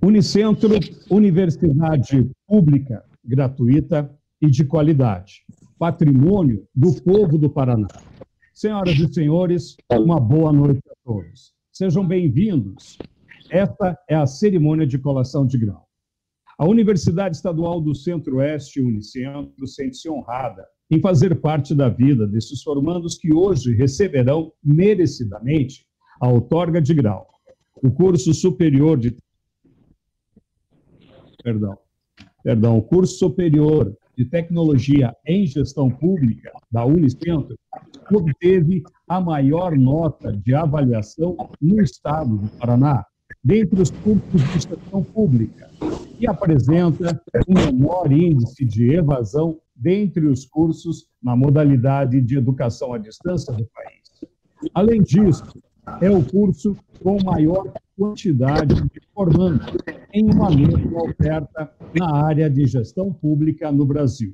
Unicentro, universidade pública, gratuita e de qualidade. Patrimônio do povo do Paraná. Senhoras e senhores, uma boa noite a todos. Sejam bem-vindos. Esta é a cerimônia de colação de grau. A Universidade Estadual do Centro-Oeste, Unicentro, sente-se honrada em fazer parte da vida desses formandos que hoje receberão merecidamente a outorga de grau. O curso superior de o curso superior de Tecnologia em Gestão Pública da Unicentro obteve a maior nota de avaliação no estado do Paraná, dentre os cursos de gestão pública, e apresenta o menor índice de evasão dentre os cursos na modalidade de educação à distância do país. Além disso, é o curso com maior quantidade de formandos em uma mesma oferta na área de gestão pública no Brasil.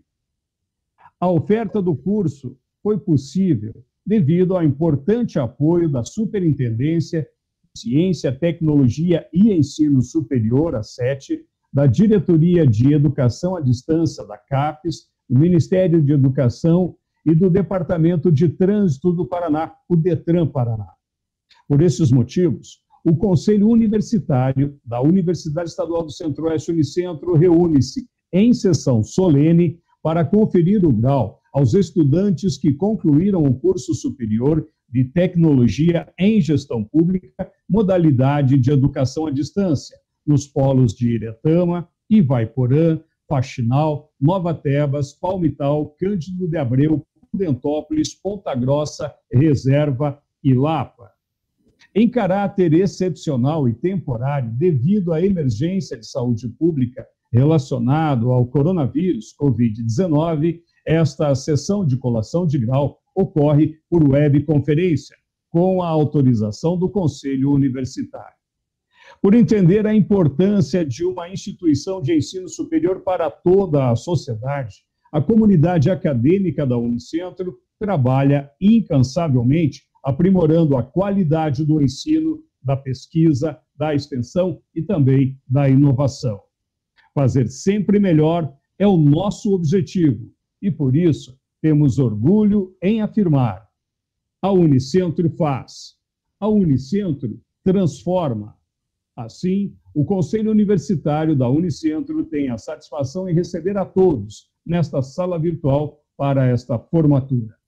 A oferta do curso foi possível devido ao importante apoio da Superintendência de Ciência, Tecnologia e Ensino Superior, a SET, da Diretoria de Educação à Distância da CAPES, do Ministério de Educação e do Departamento de Trânsito do Paraná, o DETRAN Paraná. Por esses motivos, o Conselho Universitário da Universidade Estadual do Centro-Oeste Unicentro reúne-se em sessão solene para conferir o grau aos estudantes que concluíram o curso superior de Tecnologia em Gestão Pública, modalidade de educação à distância, nos polos de Iretama, Ivaiporã, Faxinal, Nova Tebas, Palmital, Cândido de Abreu, Prudentópolis, Ponta Grossa, Reserva e Lapa. Em caráter excepcional e temporário, devido à emergência de saúde pública relacionado ao coronavírus Covid-19, esta sessão de colação de grau ocorre por webconferência, com a autorização do Conselho Universitário. Por entender a importância de uma instituição de ensino superior para toda a sociedade, a comunidade acadêmica da Unicentro trabalha incansavelmente aprimorando a qualidade do ensino, da pesquisa, da extensão e também da inovação. Fazer sempre melhor é o nosso objetivo e, por isso, temos orgulho em afirmar: a Unicentro faz, a Unicentro transforma. Assim, o Conselho Universitário da Unicentro tem a satisfação em receber a todos nesta sala virtual para esta formatura.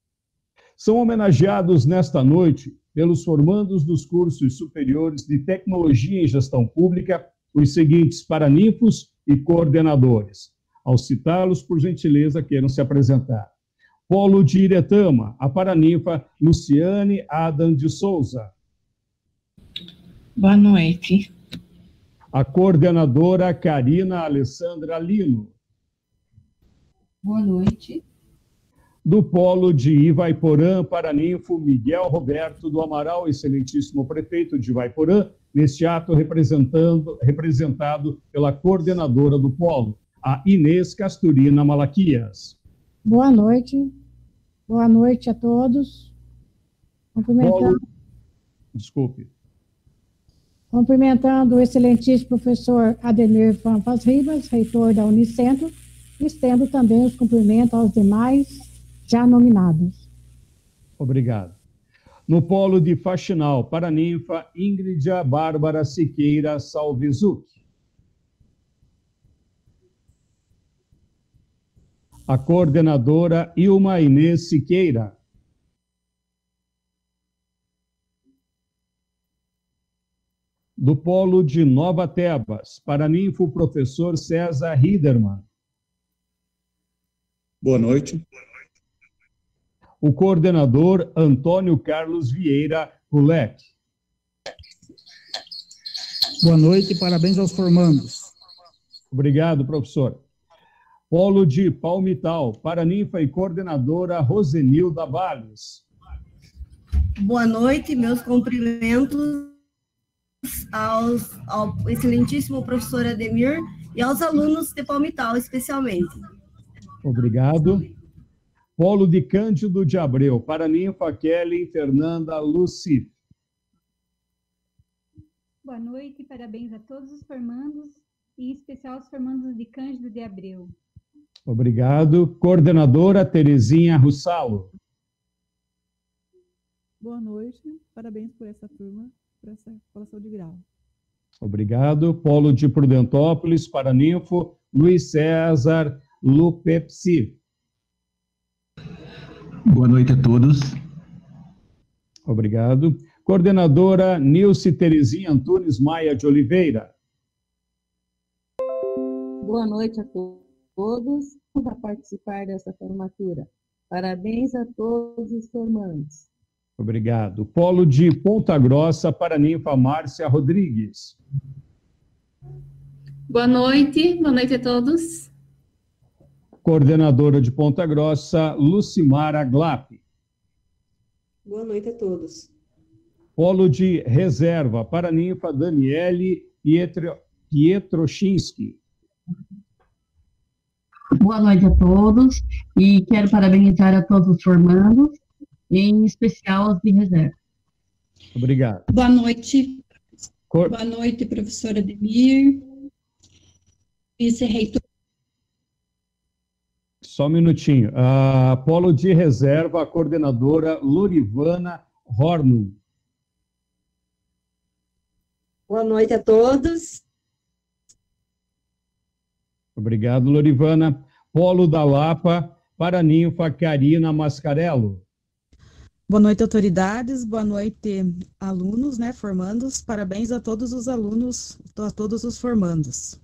São homenageados nesta noite, pelos formandos dos cursos superiores de Tecnologia em Gestão Pública, os seguintes paraninfos e coordenadores. Ao citá-los, por gentileza, queiram se apresentar. Polo de Iretama, a paraninfa Luciane Adam de Souza. Boa noite. A coordenadora Karina Alessandra Lino. Boa noite. Do Polo de Ivaiporã, paraninfo Miguel Roberto do Amaral, excelentíssimo prefeito de Ivaiporã, neste ato representado pela coordenadora do Polo, a Inês Casturina Malaquias. Boa noite a todos. Cumprimentando o excelentíssimo professor Ademir Pampas Ribas, reitor da Unicentro, e estendo também os cumprimentos aos demais já nominados. Obrigado. No Polo de Faxinal, paraninfa Ingridia Bárbara Siqueira Salvezuk. A coordenadora Ilma Inês Siqueira. Do Polo de Nova Tebas, paraninfo professor César Riederman. Boa noite. O coordenador Antônio Carlos Vieira Kulek. Boa noite e parabéns aos formandos. Obrigado, professor. Polo de Palmital, paraninfa e coordenadora Rosenilda Valles. Boa noite, meus cumprimentos ao excelentíssimo professor Ademir e aos alunos de Palmital, especialmente. Obrigado. Polo de Cândido de Abreu, paraninfa Kelly Fernanda Luci. Boa noite, parabéns a todos os formandos, e em especial aos formandos de Cândido de Abreu. Obrigado. Coordenadora Terezinha Russalo. Boa noite, parabéns por essa turma, por essa colação de grau. Obrigado. Polo de Prudentópolis, Paraninfo, Luiz César Lupepsi. Boa noite a todos. Obrigado. Coordenadora Nilce Terezinha Antunes Maia de Oliveira. Boa noite a todos para participar dessa formatura. Parabéns a todos os formandos. Obrigado. Polo de Ponta Grossa, Paraninfa Márcia Rodrigues. Boa noite a todos. Coordenadora de Ponta Grossa, Lucimara Glap. Boa noite a todos. Polo de Reserva, Paraninfa Daniele Pietrochinski. Boa noite a todos e quero parabenizar a todos os formandos, em especial aos de reserva. Obrigado. Boa noite. Boa noite, professora Ademir, vice-reitor. Só um minutinho. Polo de Reserva, a coordenadora Lorivana Hornum. Boa noite a todos. Obrigado, Lorivana. Polo da Lapa, Paraninfa Karina Mascarello. Boa noite, autoridades. Boa noite, alunos, formandos. Parabéns a todos os alunos, a todos os formandos.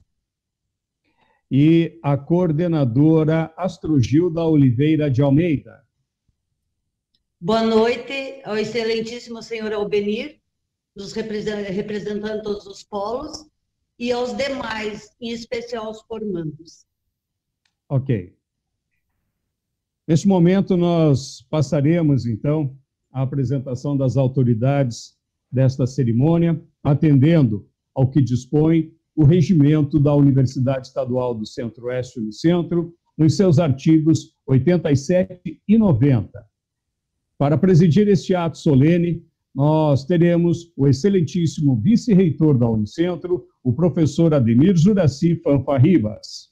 E a coordenadora Astrogilda Oliveira de Almeida. Boa noite ao excelentíssimo senhor Albenir, representando todos os polos, e aos demais, em especial aos formandos. Ok. Neste momento, nós passaremos, então, a apresentação das autoridades desta cerimônia, atendendo ao que dispõe o regimento da Universidade Estadual do Centro-Oeste Unicentro, nos seus artigos 87 e 90. Para presidir este ato solene, nós teremos o excelentíssimo vice-reitor da Unicentro, o professor Ademir Juraci Fanfa Ribas.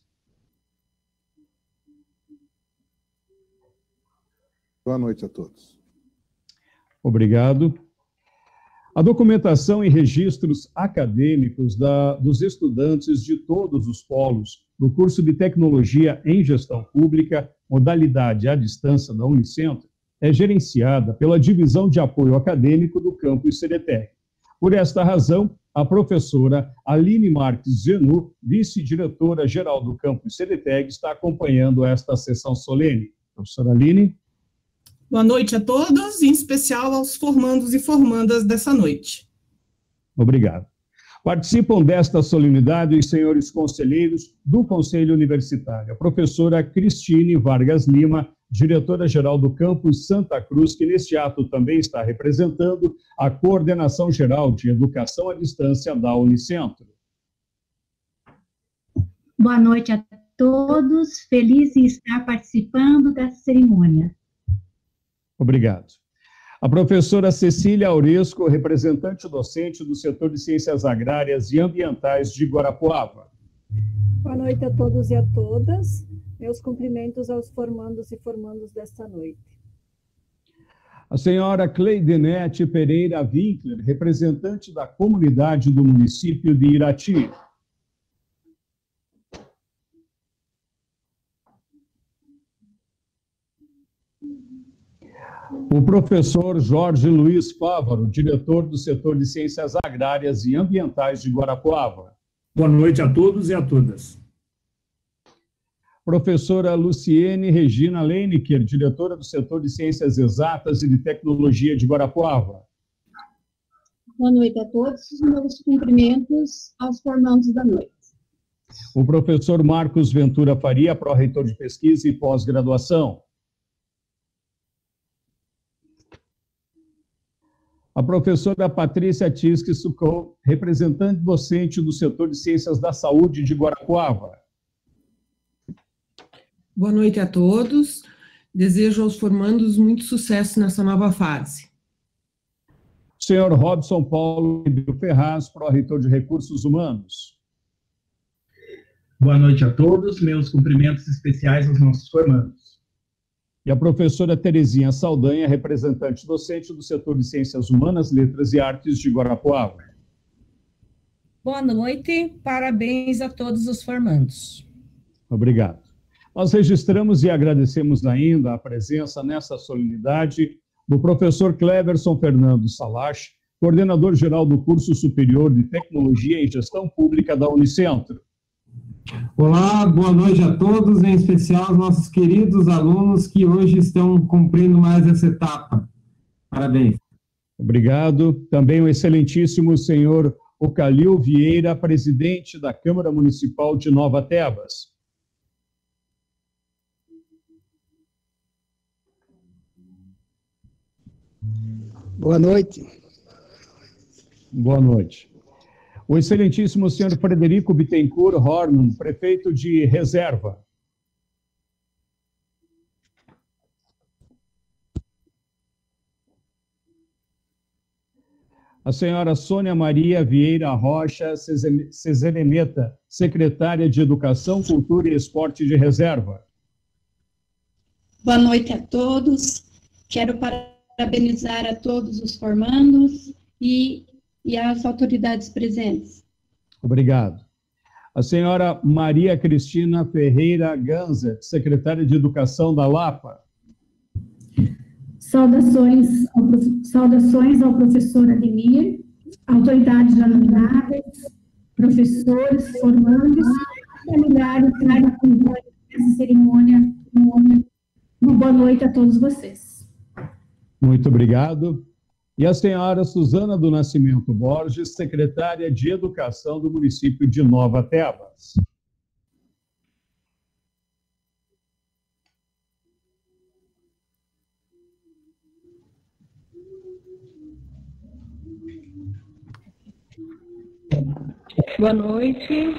Boa noite a todos. Obrigado. A documentação e registros acadêmicos dos estudantes de todos os polos do curso de Tecnologia em Gestão Pública, modalidade à distância da Unicentro, é gerenciada pela Divisão de Apoio Acadêmico do Campus Ceretec. Por esta razão, a professora Aline Marques Genu, vice-diretora-geral do Campus Ceretec, está acompanhando esta sessão solene. Professora Aline. Boa noite a todos, em especial aos formandos e formandas dessa noite. Obrigado. Participam desta solenidade os senhores conselheiros do Conselho Universitário, a professora Cristine Vargas Lima, diretora-geral do Campus Santa Cruz, que neste ato também está representando a Coordenação Geral de Educação à Distância da Unicentro. Boa noite a todos, feliz em estar participando dessa cerimônia. Obrigado. A professora Cecília Auresco, representante docente do setor de Ciências Agrárias e Ambientais de Guarapuava. Boa noite a todos e a todas. Meus cumprimentos aos formandos e formandos desta noite. A senhora Cleidenete Pereira Winkler, representante da comunidade do município de Irati. O professor Jorge Luiz Fávaro, diretor do setor de Ciências Agrárias e Ambientais de Guarapuava. Boa noite a todos e a todas. Professora Luciene Regina Leinecker, diretora do setor de Ciências Exatas e de Tecnologia de Guarapuava. Boa noite a todos, os meus cumprimentos aos formandos da noite. O professor Marcos Ventura Faria, pró-reitor de Pesquisa e Pós-Graduação. A professora Patrícia Tisque Sucou, representante docente do setor de Ciências da Saúde de Guarapuava. Boa noite a todos. Desejo aos formandos muito sucesso nessa nova fase. Senhor Robson Paulo Ribeiro Ferraz, pró-reitor de Recursos Humanos. Boa noite a todos, meus cumprimentos especiais aos nossos formandos. E a professora Terezinha Saldanha, representante docente do setor de Ciências Humanas, Letras e Artes de Guarapuava. Boa noite, parabéns a todos os formandos. Obrigado. Nós registramos e agradecemos ainda a presença nessa solenidade do professor Cleverson Fernando Salache, coordenador-geral do curso superior de Tecnologia e Gestão Pública da Unicentro. Olá, boa noite a todos, em especial aos nossos queridos alunos que hoje estão cumprindo mais essa etapa. Parabéns. Obrigado. Também o excelentíssimo senhor Ocalil Vieira, presidente da Câmara Municipal de Nova Tebas. Boa noite. Boa noite. O excelentíssimo senhor Frederico Bittencourt Horn, prefeito de Reserva. A senhora Sônia Maria Vieira Rocha Cezereneta, secretária de Educação, Cultura e Esporte de Reserva. Boa noite a todos. Quero parabenizar a todos os formandos e as autoridades presentes. Obrigado. A senhora Maria Cristina Ferreira Ganza, secretária de Educação da Lapa. Saudações ao professor Ademir, autoridades já nominadas, professores, formandos, familiares da comunidade dessa cerimônia. Uma boa noite a todos vocês. Muito obrigado. E a senhora Suzana do Nascimento Borges, secretária de Educação do município de Nova Tebas. Boa noite.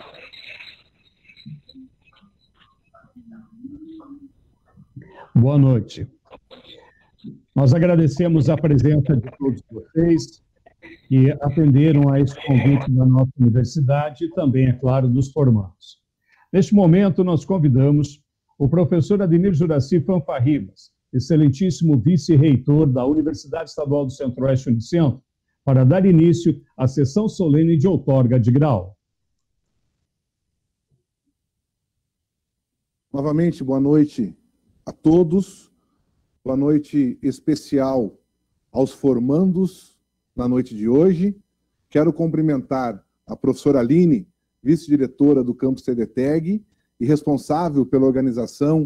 Boa noite. Nós agradecemos a presença de todos vocês que atenderam a esse convite da nossa universidade e também, é claro, dos formandos. Neste momento, nós convidamos o professor Ademir Juraci Fanfarribas, excelentíssimo vice-reitor da Universidade Estadual do Centro-Oeste Unicentro, para dar início à sessão solene de outorga de grau. Novamente, boa noite a todos. Boa noite especial aos formandos na noite de hoje. Quero cumprimentar a professora Aline, vice-diretora do campus CDTEG e responsável pela organização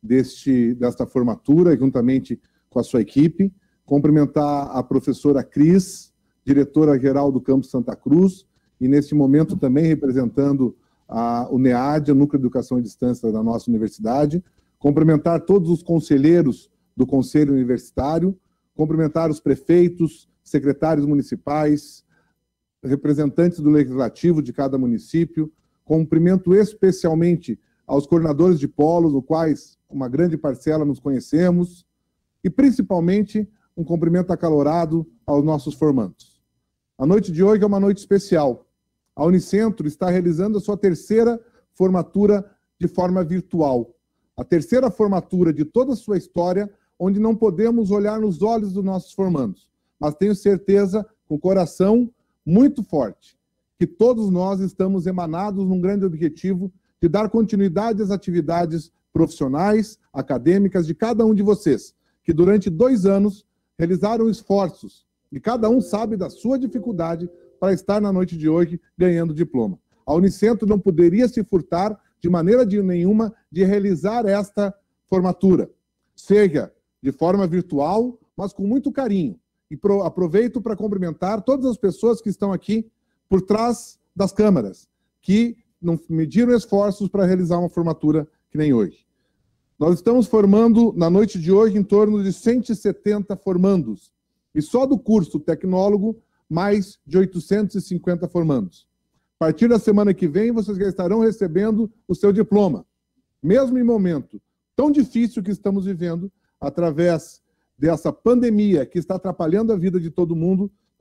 desta formatura, juntamente com a sua equipe. Cumprimentar a professora Cris, diretora-geral do campus Santa Cruz, e neste momento também representando o NEAD, o Núcleo de Educação à Distância da nossa universidade. Cumprimentar todos os conselheiros do Conselho Universitário, cumprimentar os prefeitos, secretários municipais, representantes do Legislativo de cada município, cumprimento especialmente aos coordenadores de polos, os quais uma grande parcela nos conhecemos, e principalmente um cumprimento acalorado aos nossos formandos. A noite de hoje é uma noite especial. A Unicentro está realizando a sua terceira formatura de forma virtual. A terceira formatura de toda a sua história, onde não podemos olhar nos olhos dos nossos formandos, mas tenho certeza, com o coração muito forte, que todos nós estamos emanados num grande objetivo de dar continuidade às atividades profissionais, acadêmicas de cada um de vocês, que durante 2 anos realizaram esforços, e cada um sabe da sua dificuldade para estar na noite de hoje ganhando diploma. A Unicentro não poderia se furtar de maneira nenhuma de realizar esta formatura, seja de forma virtual, mas com muito carinho. E aproveito para cumprimentar todas as pessoas que estão aqui por trás das câmeras, que não mediram esforços para realizar uma formatura que nem hoje. Nós estamos formando, na noite de hoje, em torno de 170 formandos. E só do curso tecnólogo, mais de 850 formandos. A partir da semana que vem, vocês já estarão recebendo o seu diploma. Mesmo em momento tão difícil que estamos vivendo, através dessa pandemia que está atrapalhando a vida de todo mundo,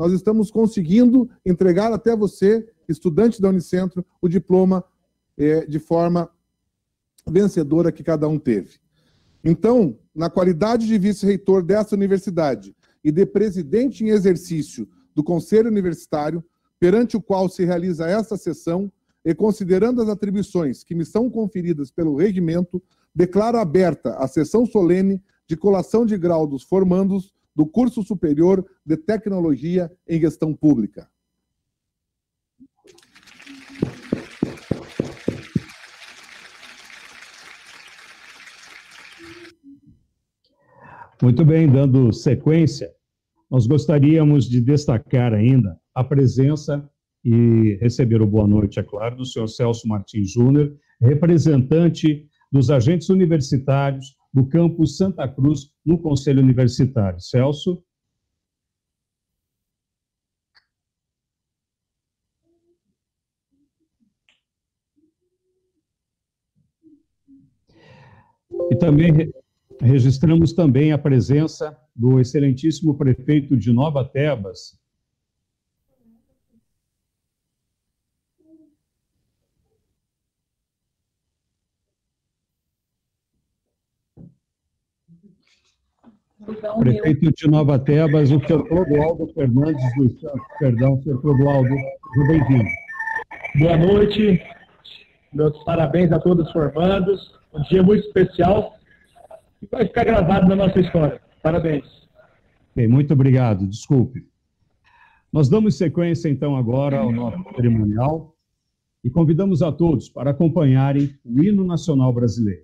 nós estamos conseguindo entregar até você, estudante da Unicentro, o diploma de forma vencedora que cada um teve. Então, na qualidade de vice-reitor dessa universidade e de presidente em exercício do Conselho Universitário, perante o qual se realiza esta sessão, e considerando as atribuições que me são conferidas pelo regimento, declaro aberta a sessão solene de colação de grau dos formandos do curso superior de Tecnologia em Gestão Pública. Muito bem, dando sequência, nós gostaríamos de destacar ainda a presença e receber o boa noite, é claro, do senhor Celso Martins Júnior, representante dos agentes universitários do campus Santa Cruz, no Conselho Universitário. Celso. E também registramos também a presença do excelentíssimo prefeito de Nova Tebas, prefeito de Nova Tebas, o senhor Clodoaldo Fernandes dos Santos. Perdão, senhor Clodoaldo, bem-vindo. Boa noite, meus parabéns a todos os formandos, um dia muito especial e vai ficar gravado na nossa história. Parabéns. Bem, muito obrigado, desculpe. Nós damos sequência, então, agora ao nosso cerimonial e convidamos a todos para acompanharem o hino nacional brasileiro.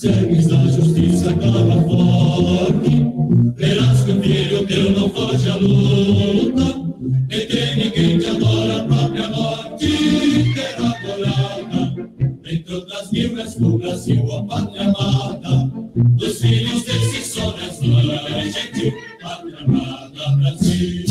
Verás que o filho teu não foge à luz. filhos desses sonhos da gente, pátria amada Brasil.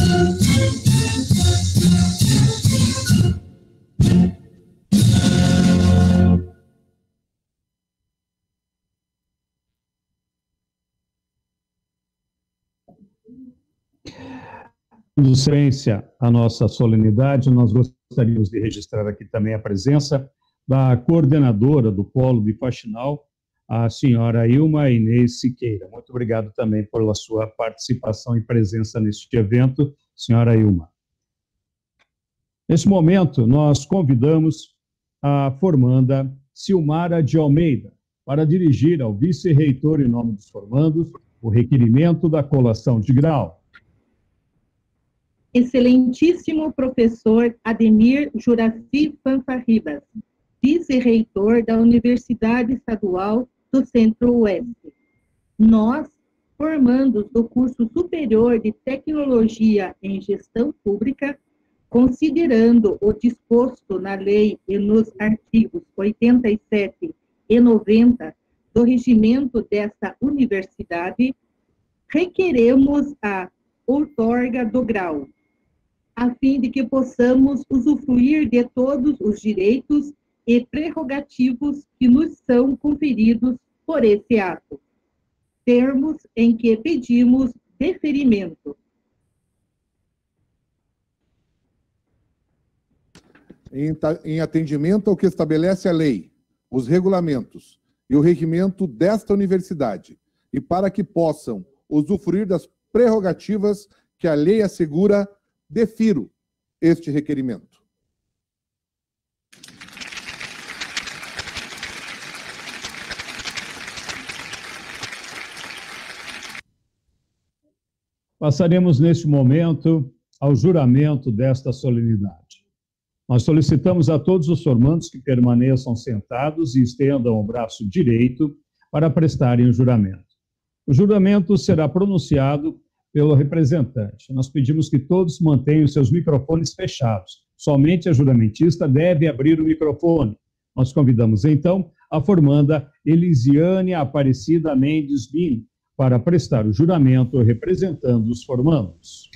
Dando sequência à nossa solenidade, nós gostaríamos de registrar aqui também a presença da coordenadora do Polo de Faxinal, a senhora Ilma Inês Siqueira. Muito obrigado também pela sua participação e presença neste evento, senhora Ilma. Nesse momento, nós convidamos a formanda Silmara de Almeida para dirigir ao vice-reitor, em nome dos formandos, o requerimento da colação de grau. Excelentíssimo professor Ademir Juraci Fanfa Ribas, vice-reitor da Universidade Estadual do Centro-Oeste. Nós, formandos do curso superior de Tecnologia em Gestão Pública, considerando o disposto na lei e nos artigos 87 e 90 do regimento desta universidade, requeremos a outorga do grau, a fim de que possamos usufruir de todos os direitos e prerrogativos que nos são conferidos por esse ato, termos em que pedimos deferimento. Em atendimento ao que estabelece a lei, os regulamentos e o regimento desta universidade, e para que possam usufruir das prerrogativas que a lei assegura, defiro este requerimento. Passaremos neste momento ao juramento desta solenidade. Nós solicitamos a todos os formandos que permaneçam sentados e estendam o braço direito para prestarem o juramento. O juramento será pronunciado pelo representante. Nós pedimos que todos mantenham seus microfones fechados. Somente a juramentista deve abrir o microfone. Nós convidamos, então, a formanda Elisiane Aparecida Mendes Bini para prestar o juramento representando os formandos.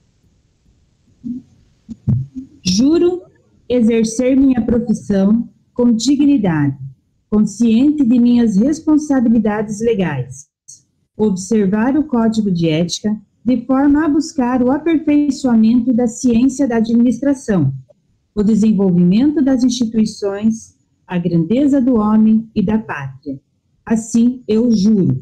Juro exercer minha profissão com dignidade, consciente de minhas responsabilidades legais, observar o Código de Ética de forma a buscar o aperfeiçoamento da ciência da administração, o desenvolvimento das instituições, a grandeza do homem e da pátria. Assim eu juro.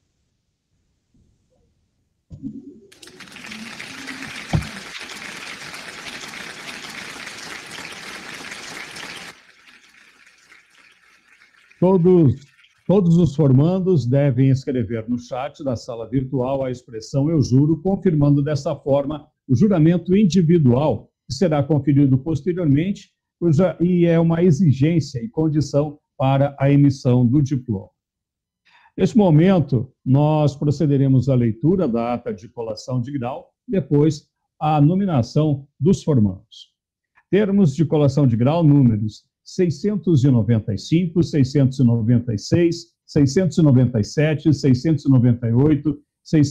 Todos os formandos devem escrever no chat da sala virtual a expressão "eu juro", confirmando dessa forma o juramento individual, que será conferido posteriormente, e é uma exigência e condição para a emissão do diploma. Neste momento, nós procederemos à leitura da ata de colação de grau, depois a nominação dos formandos. Termos de colação de grau números 695, 696, 697, 698,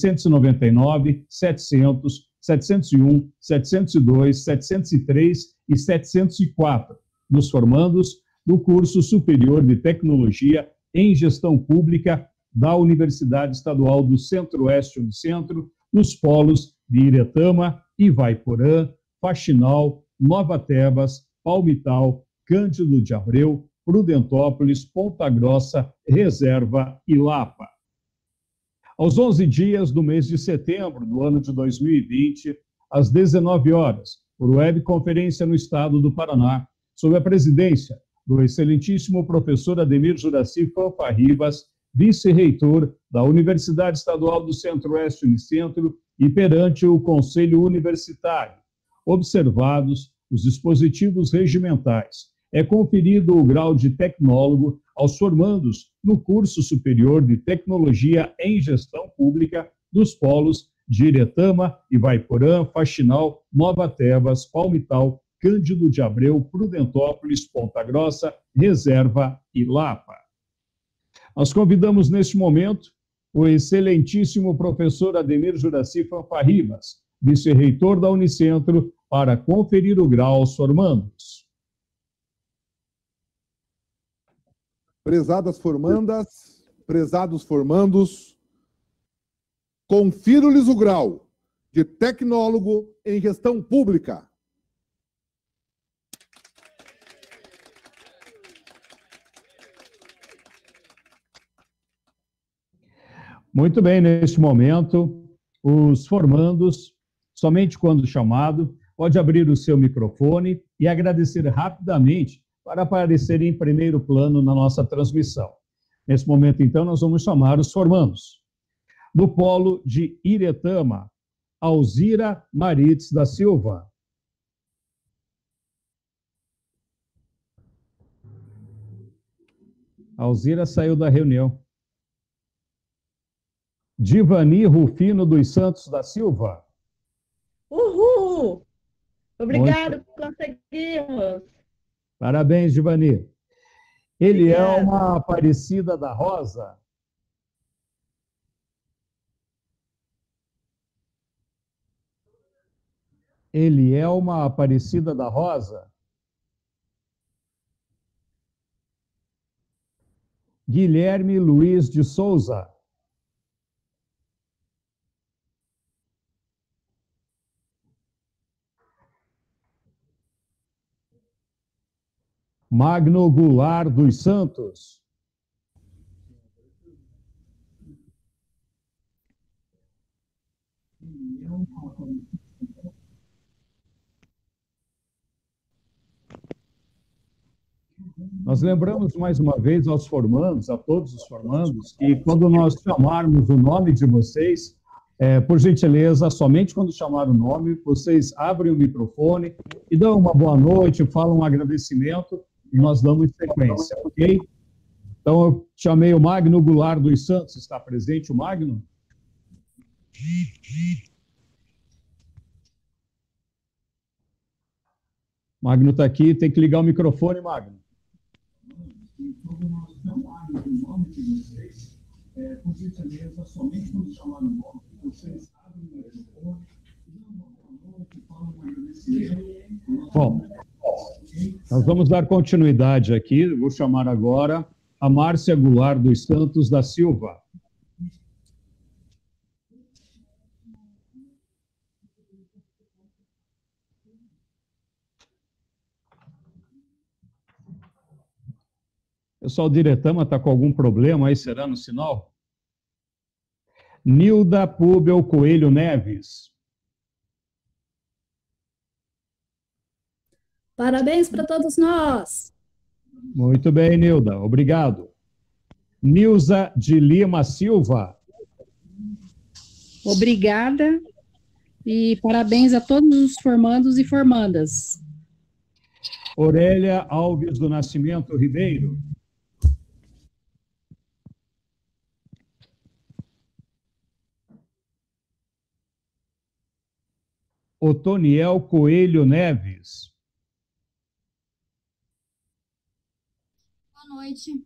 699, 700, 701, 702, 703 e 704, nos formandos do curso superior de Tecnologia em Gestão Pública da Universidade Estadual do Centro-Oeste Unicentro, nos polos de Iretama, Ivaiporã, Faxinal, Nova Tebas, Palmital, Cândido de Abreu, Prudentópolis, Ponta Grossa, Reserva e Lapa. Aos 11 dias do mês de setembro do ano de 2020, às 19 horas, por webconferência no estado do Paraná, sob a presidência do excelentíssimo professor Ademir Juraci Fanfa Ribas, vice-reitor da Universidade Estadual do Centro-Oeste Unicentro, e perante o Conselho Universitário, observados os dispositivos regimentais, é conferido o grau de tecnólogo aos formandos no curso superior de Tecnologia em Gestão Pública dos polos de Iretama, Ivaiporã, Faxinal, Nova Tebas, Palmital, Cândido de Abreu, Prudentópolis, Ponta Grossa, Reserva e Lapa. Nós convidamos neste momento o excelentíssimo professor Ademir Juraci Fanfarribas, vice-reitor da Unicentro, para conferir o grau aos formandos. Prezadas formandas, prezados formandos, confiro-lhes o grau de tecnólogo em gestão pública. Muito bem, neste momento, os formandos, somente quando chamado, pode abrir o seu microfone e agradecer rapidamente para aparecer em primeiro plano na nossa transmissão. Nesse momento, então, nós vamos chamar os formandos. Do polo de Iretama, Alzira Maritz da Silva. Alzira saiu da reunião. Divani Rufino dos Santos da Silva. Uhul! Obrigado, conseguimos. Parabéns, Divani. Elielma Aparecida da Rosa. Elielma Aparecida da Rosa. Guilherme Luiz de Souza. Magno Goulart dos Santos. Nós lembramos mais uma vez aos formandos, a todos os formandos, que quando nós chamarmos o nome de vocês, por gentileza, somente quando chamar o nome, vocês abrem o microfone e dão uma boa noite, falam um agradecimento e nós damos sequência, ok? Então, eu chamei o Magno Goulart dos Santos. Está presente o Magno? Magno está aqui, tem que ligar o microfone, Magno. Por gentileza, somente quando chamar o nome, vocês abrem o microfone e dão uma boa noite, falam um agradecimento. Bom, nós vamos dar continuidade aqui. Vou chamar agora a Márcia Goulart dos Santos da Silva. Pessoal, o Diretama está com algum problema aí, será no sinal? Nilda Púbel Coelho Neves. Parabéns para todos nós. Muito bem, Nilda, obrigado. Nilza de Lima Silva. Obrigada e parabéns a todos os formandos e formandas. Aurélia Alves do Nascimento Ribeiro. Otoniel Coelho Neves. Boa noite.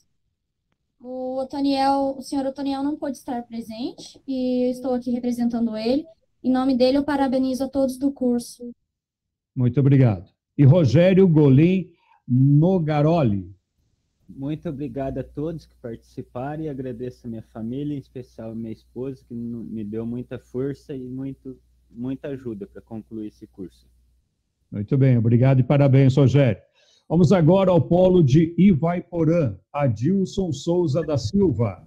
O senhor Otoniel não pôde estar presente e eu estou aqui representando ele. Em nome dele, eu parabenizo a todos do curso. Muito obrigado. E Rogério Golim Nogaroli. Muito obrigado a todos que participaram e agradeço a minha família, em especial a minha esposa, que me deu muita força e muita ajuda para concluir esse curso. Muito bem, obrigado e parabéns, Rogério. Vamos agora ao polo de Ivaiporã, Adilson Souza da Silva.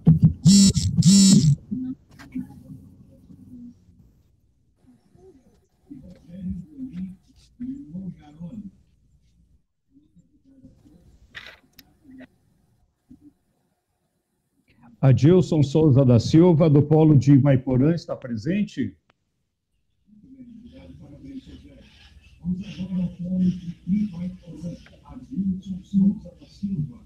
Adilson Souza da Silva, do polo de Ivaiporã, está presente? Vamos agora ao polo de Ivaiporã, Adilson Souza da Silva.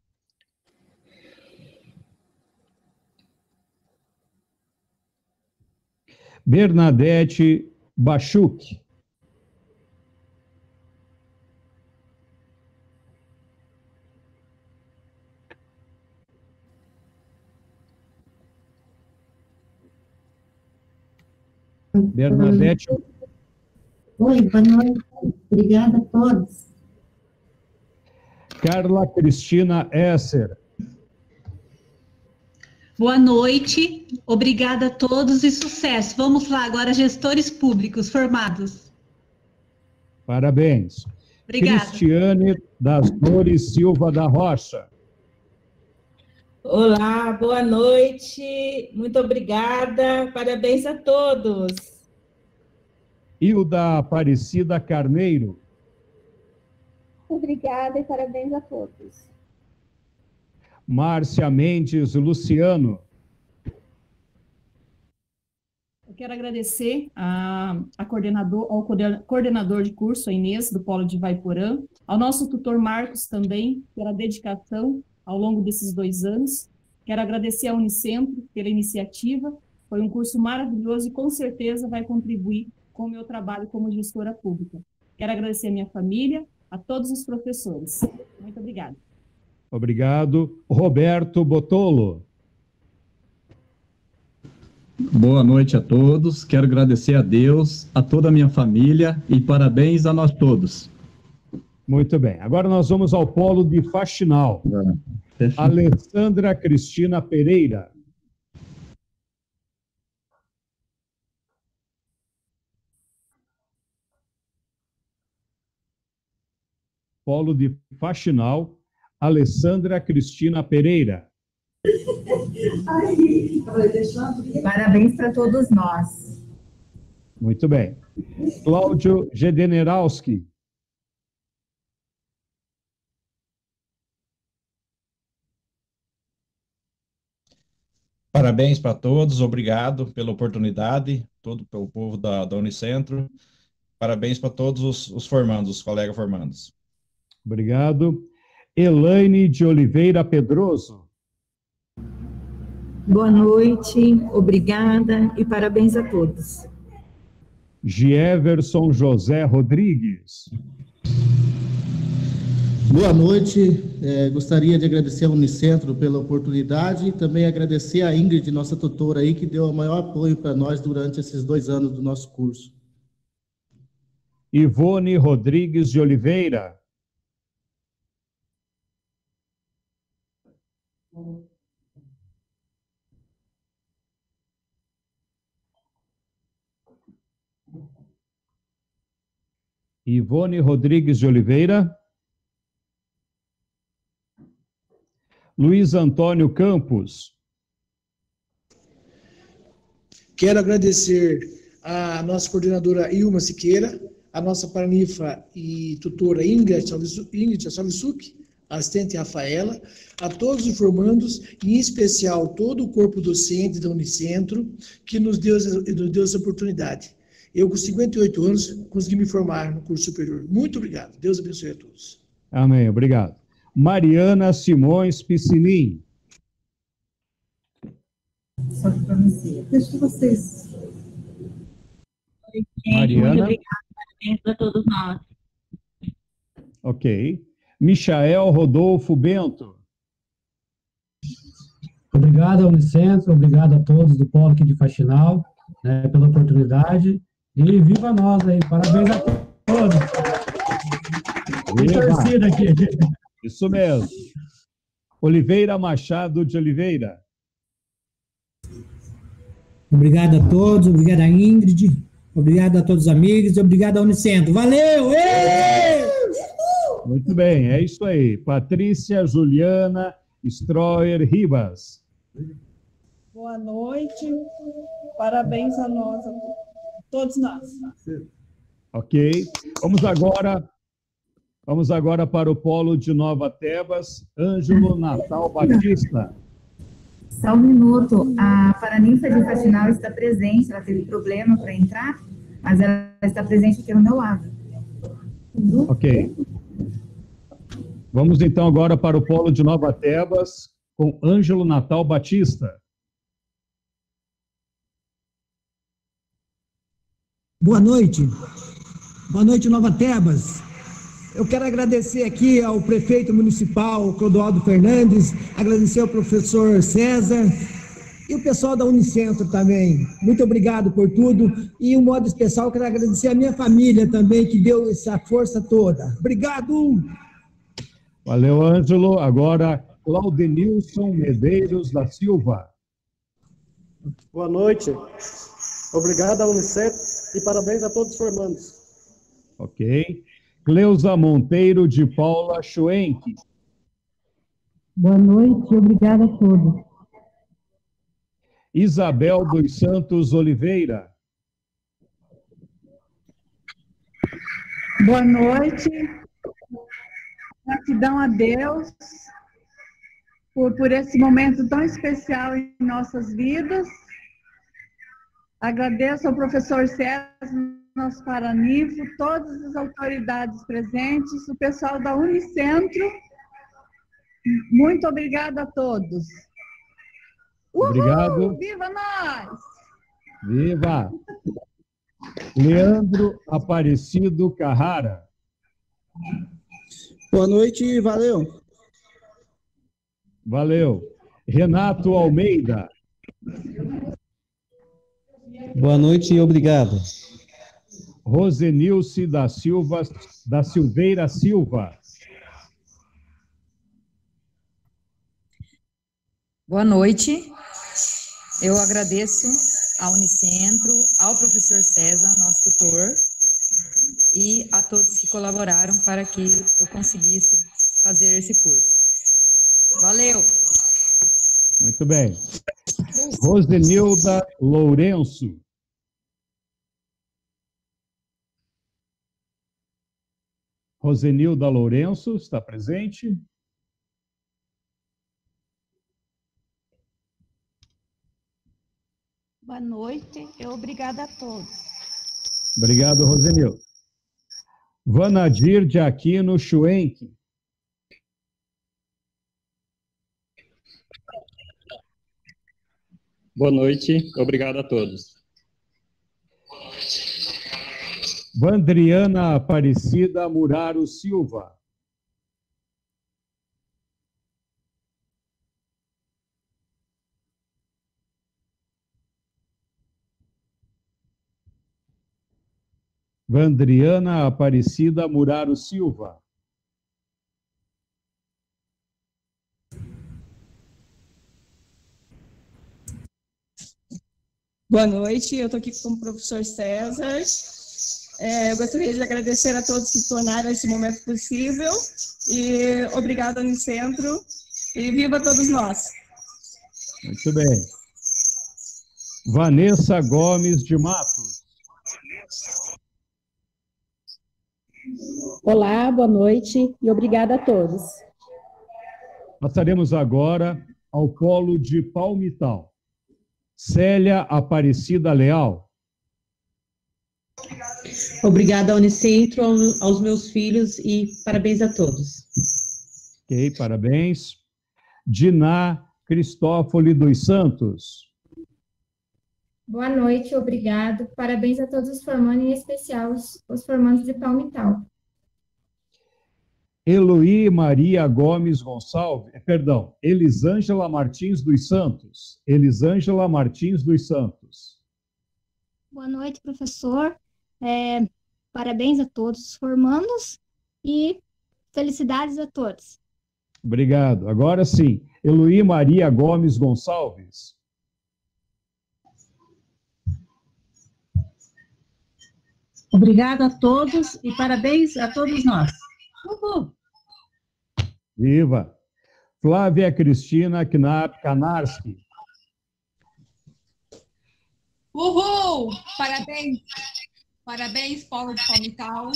Bernadette Bachuk. Bernadette. Oi, boa noite. Obrigada a todos. Carla Cristina Esser. Boa noite, obrigada a todos e sucesso. Vamos lá, agora gestores públicos formados. Parabéns. Obrigada. Cristiane das Dores Silva da Rocha. Olá, boa noite, muito obrigada, parabéns a todos. Hilda Aparecida Carneiro. Obrigada e parabéns a todos. Márcia Mendes Luciano. Eu quero agradecer ao coordenador de curso, a Inês, do Polo de Ivaiporã, ao nosso tutor Marcos também, pela dedicação ao longo desses 2 anos. Quero agradecer à Unicentro pela iniciativa, foi um curso maravilhoso e com certeza vai contribuir com o meu trabalho como gestora pública. Quero agradecer a minha família, a todos os professores. Muito obrigada. Obrigado. Roberto Botolo. Boa noite a todos. Quero agradecer a Deus, a toda a minha família e parabéns a nós todos. Muito bem. Agora nós vamos ao polo de Faxinal. Alessandra Cristina Pereira. Polo de Faxinal, Alessandra Cristina Pereira. Parabéns para todos nós. Muito bem. Cláudio Gedenerowski. Parabéns para todos, obrigado pela oportunidade, todo pelo povo da Unicentro. Parabéns para todos os formandos, os colegas formandos. Obrigado. Elaine de Oliveira Pedroso. Boa noite, obrigada e parabéns a todos. Gieverson José Rodrigues. Boa noite, gostaria de agradecer ao Unicentro pela oportunidade e também agradecer a Ingrid, nossa tutora aí, que deu o maior apoio para nós durante esses 2 anos do nosso curso. Ivone Rodrigues de Oliveira. Ivone Rodrigues de Oliveira. Luiz Antônio Campos. Quero agradecer a nossa coordenadora Ilma Siqueira, a nossa paranifa e tutora Ingrid Salvisuc, assistente Rafaela, a todos os formandos, e em especial todo o corpo docente da Unicentro, que nos deu essa oportunidade. Eu, com 58 anos, consegui me formar no curso superior. Muito obrigado. Deus abençoe a todos. Amém. Obrigado. Mariana Simões Piscinin. Só para você. Deixa vocês. Oi, gente, Mariana. muito obrigada. Parabéns a todos nós. Ok. Michael Rodolfo Bento. Obrigado ao Unicentro, obrigado a todos do Polo aqui de Faxinal, pela oportunidade. E viva nós aí, parabéns a todos. Que torcida aqui. Isso mesmo. Oliveira Machado de Oliveira. Obrigado a todos, obrigado a Ingrid, obrigado a todos os amigos, obrigado ao Unicentro. Valeu! Muito bem, é isso aí. Patrícia Juliana Stroer Ribas. Boa noite, parabéns a nós, a todos nós. Ok, vamos agora para o polo de Nova Tebas, Ângelo Natal Batista. Só um minuto, a paraninfa de Faxinal está presente, ela teve problema para entrar, mas ela está presente aqui no meu lado. Ok. Vamos então agora para o polo de Nova Tebas, com Ângelo Natal Batista. Boa noite. Boa noite, Nova Tebas. Eu quero agradecer aqui ao prefeito municipal, Clodoaldo Fernandes, agradecer ao professor César, E o pessoal da Unicentro também, muito obrigado por tudo. E, um modo especial, quero agradecer a minha família também, que deu essa força toda. Obrigado! Valeu, Ângelo. Agora, Claudenilson Medeiros da Silva. Boa noite. Obrigado à Unicentro e parabéns a todos os formandos. Ok. Cleusa Monteiro de Paula Schwenk. Boa noite e obrigada a todos. Isabel dos Santos Oliveira. Boa noite. Gratidão a Deus por esse momento tão especial em nossas vidas. Agradeço ao professor César, nosso paraninfo, todas as autoridades presentes, o pessoal da Unicentro. Muito obrigada a todos. Uhul! Obrigado. Viva nós! Viva! Leandro Aparecido Carrara. Boa noite, valeu. Valeu. Renato Almeida. Boa noite e obrigado. Rosenilce da Silveira Silva. Boa noite. Eu agradeço ao Unicentro, ao professor César, nosso tutor, e a todos que colaboraram para que eu conseguisse fazer esse curso. Valeu! Muito bem. Rosenilda Lourenço. Rosenilda Lourenço está presente? Boa noite e obrigada a todos. Obrigado, Rosenilda. Vanadir de Aquino Schwenk. Boa noite, obrigado a todos. Vandriana Aparecida Muraro Silva. Vandriana Aparecida Muraro Silva. Boa noite, eu estou aqui com o professor César. Eu gostaria de agradecer a todos que tornaram esse momento possível e obrigado ao Unicentro e viva todos nós. Muito bem. Vanessa Gomes de Matos. Olá, boa noite e obrigada a todos. Passaremos agora ao polo de Palmital. Célia Aparecida Leal. Obrigada ao Unicentro, aos meus filhos e parabéns a todos. Ok, parabéns. Diná Cristófoli dos Santos. Boa noite, obrigado. Parabéns a todos os formandos, em especial os formandos de Palmital. Eloí Maria Gomes Gonçalves, Elisângela Martins dos Santos. Elisângela Martins dos Santos. Boa noite, professor. Parabéns a todos os formandos e felicidades a todos. Obrigado. Agora sim, Eloí Maria Gomes Gonçalves. Obrigado a todos e parabéns a todos nós. Uhul. Viva! Flávia Cristina Kanarski. Uhul! Parabéns! Parabéns, Polo de Palmital.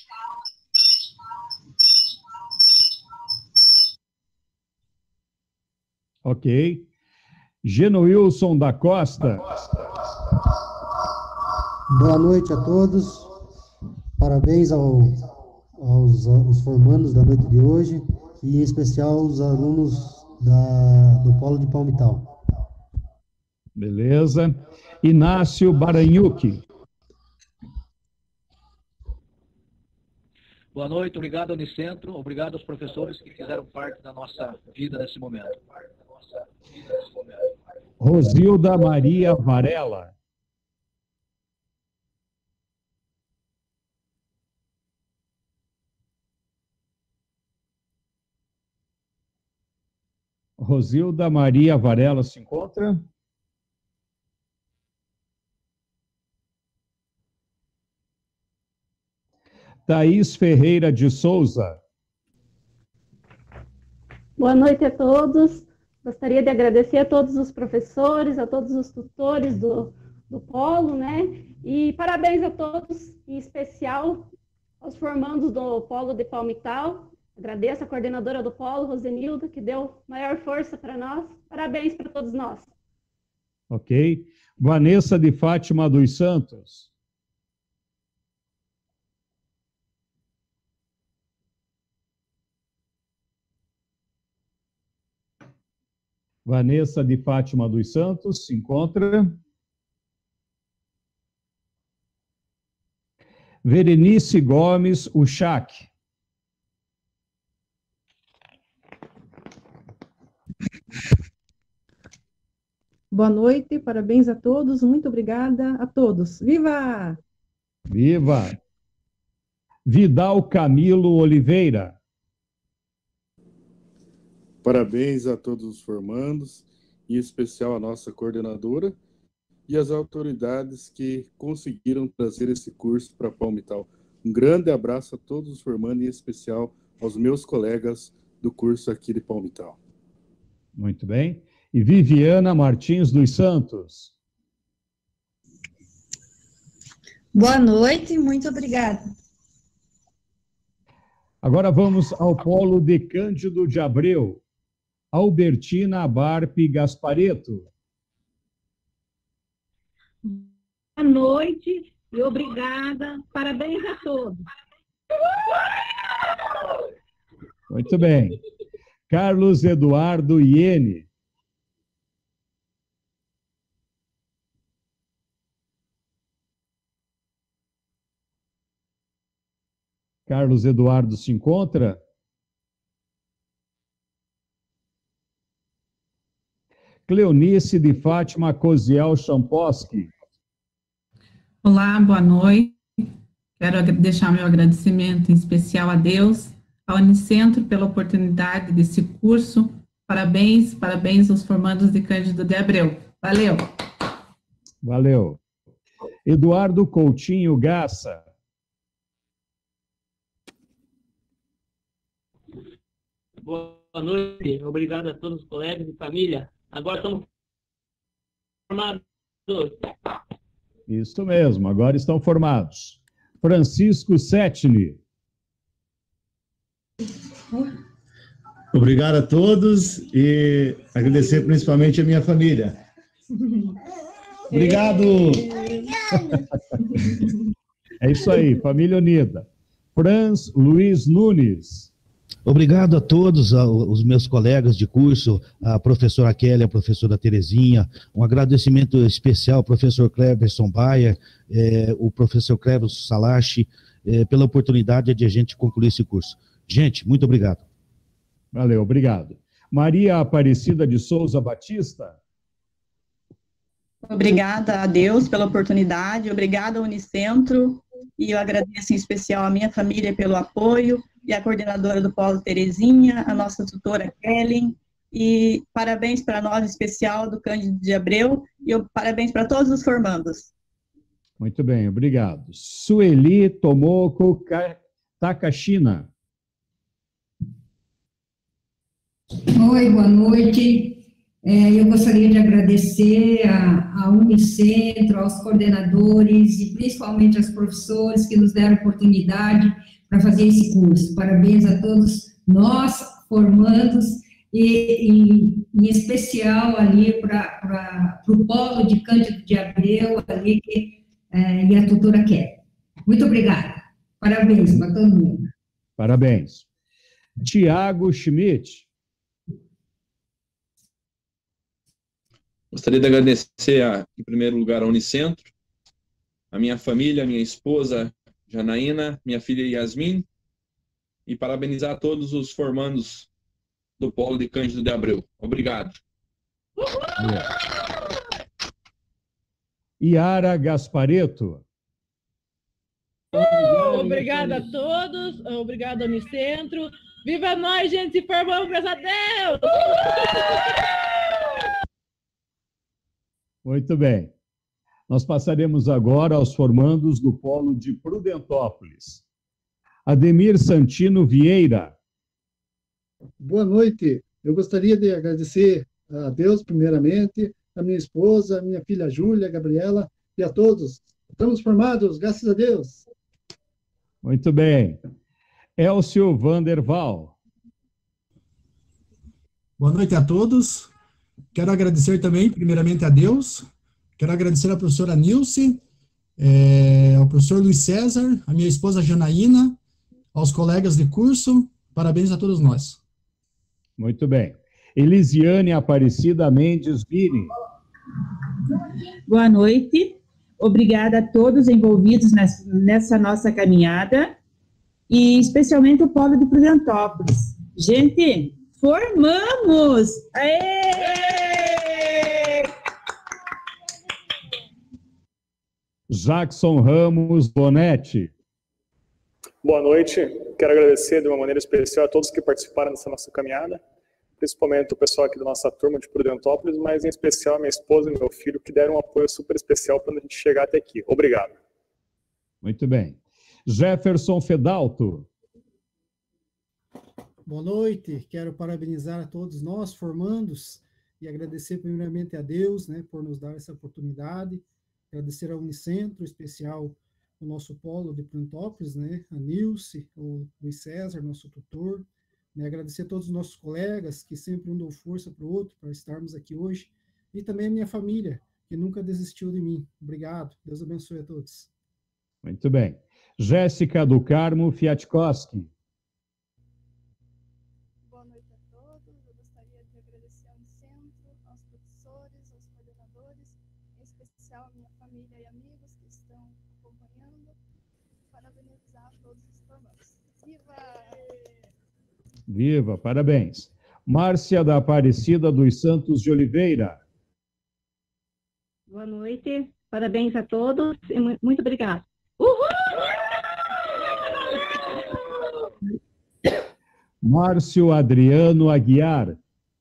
Ok. Genoilson da Costa. Boa noite a todos. Parabéns aos formandos da noite de hoje e em especial aos alunos do Polo de Palmital. Beleza. Inácio Baranhuque. Boa noite, obrigado, Unicentro, obrigado aos professores que fizeram parte da nossa vida nesse momento. Rosilda Maria Varela. Rosilda Maria Varela se encontra? Thaís Ferreira de Souza. Boa noite a todos. Gostaria de agradecer a todos os professores, a todos os tutores do Polo, né? E parabéns a todos, em especial aos formandos do Polo de Palmital. Agradeço a coordenadora do Polo, Rosenilda, que deu maior força para nós. Parabéns para todos nós. Ok. Vanessa de Fátima dos Santos. Vanessa de Fátima dos Santos se encontra. Verenice Gomes Uchac. Boa noite, parabéns a todos, muito obrigada a todos. Viva! Viva! Vidal Camilo Oliveira. Parabéns a todos os formandos, em especial a nossa coordenadora e as autoridades que conseguiram trazer esse curso para Palmital. Um grande abraço a todos os formandos, em especial aos meus colegas do curso aqui de Palmital. Muito bem. E Viviana Martins dos Santos. Boa noite, muito obrigada. Agora vamos ao Polo de Cândido de Abreu. Albertina Barpe Gaspareto. Boa noite e obrigada. Parabéns a todos. Muito bem. Carlos Eduardo Iene. Carlos Eduardo se encontra? Cleonice de Fátima Koziel Champoski. Olá, boa noite. Quero deixar meu agradecimento em especial a Deus, ao Unicentro pela oportunidade desse curso. Parabéns, parabéns aos formandos de Cândido de Abreu. Valeu. Valeu. Eduardo Coutinho Gassa. Boa noite, obrigado a todos os colegas e família. Agora estamos formados. Isso mesmo, agora estão formados. Francisco Setni. Obrigado a todos e agradecer principalmente a minha família. Obrigado! É isso aí, família unida. Franz Luiz Nunes. Obrigado a todos, os meus colegas de curso, a professora Kelly, a professora Terezinha, um agradecimento especial ao professor Cleberson Baia, o professor Cleberson Salachi, pela oportunidade de a gente concluir esse curso. Gente, muito obrigado. Valeu, obrigado. Maria Aparecida de Souza Batista. Obrigada a Deus pela oportunidade, obrigada ao Unicentro, e eu agradeço em especial a minha família pelo apoio, e a coordenadora do Polo Terezinha, a nossa tutora Kelly, e parabéns para nós, em especial do Cândido de Abreu, e parabéns para todos os formandos. Muito bem, obrigado. Sueli Tomoko Takashina. Oi, boa noite. Eu gostaria de agradecer a Unicentro, aos coordenadores e principalmente aos professores que nos deram oportunidade para fazer esse curso. Parabéns a todos nós, formandos, e em especial ali para o Polo de Cândido de Abreu ali, e a tutora Kelly. Muito obrigada. Parabéns para todo mundo. Parabéns. Tiago Schmidt. Gostaria de agradecer, em primeiro lugar, ao Unicentro, a minha família, a minha esposa, Janaína, minha filha Yasmin, e parabenizar todos os formandos do Polo de Cândido de Abreu. Obrigado. Yara Gaspareto. Obrigada a todos, obrigado ao Unicentro. Viva nós, gente, se formamos, graças a Deus! Muito bem. Nós passaremos agora aos formandos do Polo de Prudentópolis. Ademir Santino Vieira. Boa noite. Eu gostaria de agradecer a Deus, primeiramente, a minha esposa, a minha filha Júlia, Gabriela e a todos. Estamos formados, graças a Deus. Muito bem. Elcio Vanderval. Boa noite a todos. Quero agradecer também, primeiramente, a Deus. Quero agradecer à professora Nilce, ao professor Luiz César, à minha esposa Janaína, aos colegas de curso. Parabéns a todos nós. Muito bem. Elisiane Aparecida Mendes Vini. Boa noite. Obrigada a todos envolvidos nessa nossa caminhada, e especialmente o Polo de Prudentópolis. Gente, formamos! Aê! Jackson Ramos Bonetti. Boa noite. Quero agradecer de uma maneira especial a todos que participaram dessa nossa caminhada, principalmente o pessoal aqui da nossa turma de Prudentópolis, mas em especial a minha esposa e meu filho, que deram um apoio super especial para a gente chegar até aqui. Obrigado. Muito bem. Jefferson Fedalto. Boa noite. Quero parabenizar a todos nós, formandos, e agradecer primeiramente a Deus, né, por nos dar essa oportunidade. Agradecer ao Unicentro, em especial o nosso polo de Prudentópolis, né, a Nilce, o Luiz César, nosso tutor. Agradecer a todos os nossos colegas, que sempre um dão força para o outro, para estarmos aqui hoje. E também a minha família, que nunca desistiu de mim. Obrigado. Deus abençoe a todos. Muito bem. Jéssica do Carmo Fiatkowski. Boa noite a todos. Eu gostaria de agradecer ao Unicentro, aos professores, aos coordenadores, em especial a minha família e amigos que estão acompanhando. Parabenizar a todos os formandos. Viva! Viva, parabéns. Márcia da Aparecida dos Santos de Oliveira. Boa noite, parabéns a todos e muito obrigado. Uhul! Márcio Adriano Aguiar.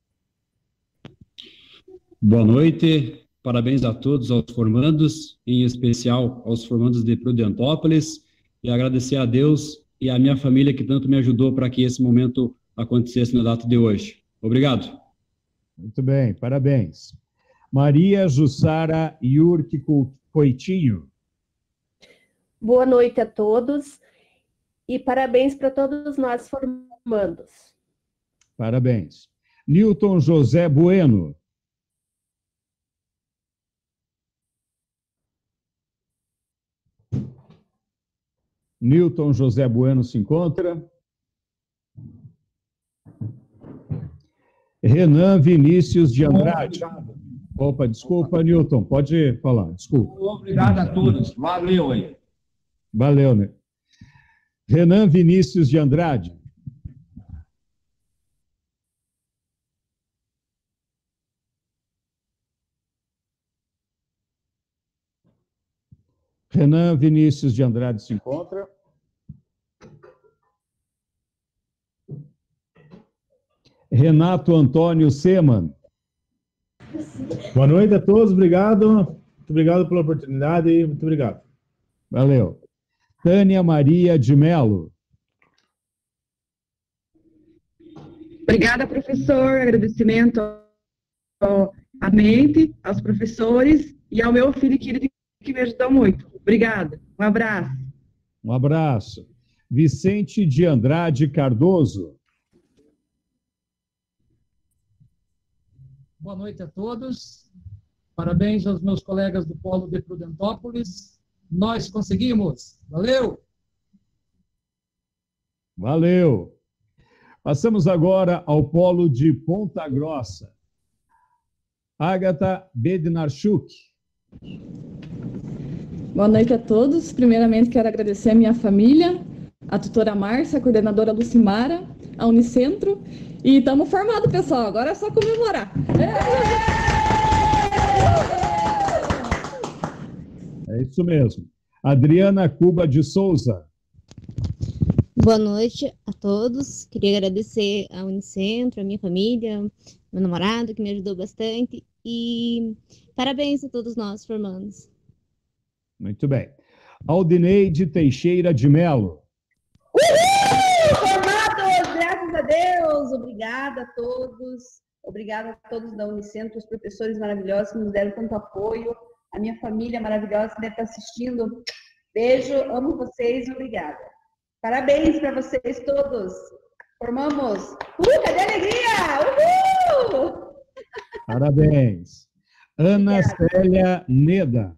Boa noite, parabéns a todos aos formandos, em especial aos formandos de Prudentópolis, e agradecer a Deus e a minha família que tanto me ajudou para que esse momento acontecesse na data de hoje. Obrigado. Muito bem, parabéns. Maria Jussara Yurki Coitinho. Boa noite a todos e parabéns para todos nós formandos. Parabéns. Newton José Bueno. Newton José Bueno se encontra. Renan Vinícius de Andrade. Opa, desculpa, Newton, pode falar, desculpa. Obrigado a todos, valeu aí. Valeu, né? Renan Vinícius de Andrade. Renan Vinícius de Andrade se encontra. Renato Antônio Seman. Boa noite a todos, obrigado. Muito obrigado pela oportunidade e muito obrigado. Valeu. Tânia Maria de Melo. Obrigada, professor. Agradecimento à mente, aos professores e ao meu filho querido que me ajudou muito. Obrigada. Um abraço. Um abraço. Vicente de Andrade Cardoso. Boa noite a todos. Parabéns aos meus colegas do Polo de Prudentópolis. Nós conseguimos. Valeu! Valeu! Passamos agora ao Polo de Ponta Grossa. Agatha Bednarchuk. Boa noite a todos. Primeiramente, quero agradecer a minha família, a tutora Márcia, a coordenadora Lucimara, a Unicentro. E estamos formados, pessoal. Agora é só comemorar. É isso mesmo. Adriana Cuba de Souza. Boa noite a todos. Queria agradecer ao Unicentro, a minha família, meu namorado, que me ajudou bastante. E parabéns a todos nós formandos. Muito bem. Aldineide Teixeira de Melo. Formados, graças a Deus. Obrigada a todos. Obrigada a todos da Unicentro, os professores maravilhosos que nos deram tanto apoio. A minha família maravilhosa que deve estar assistindo. Beijo, amo vocês, obrigada. Parabéns para vocês todos. Formamos. Cadê a alegria? Uhul! Parabéns. Ana Célia Neda.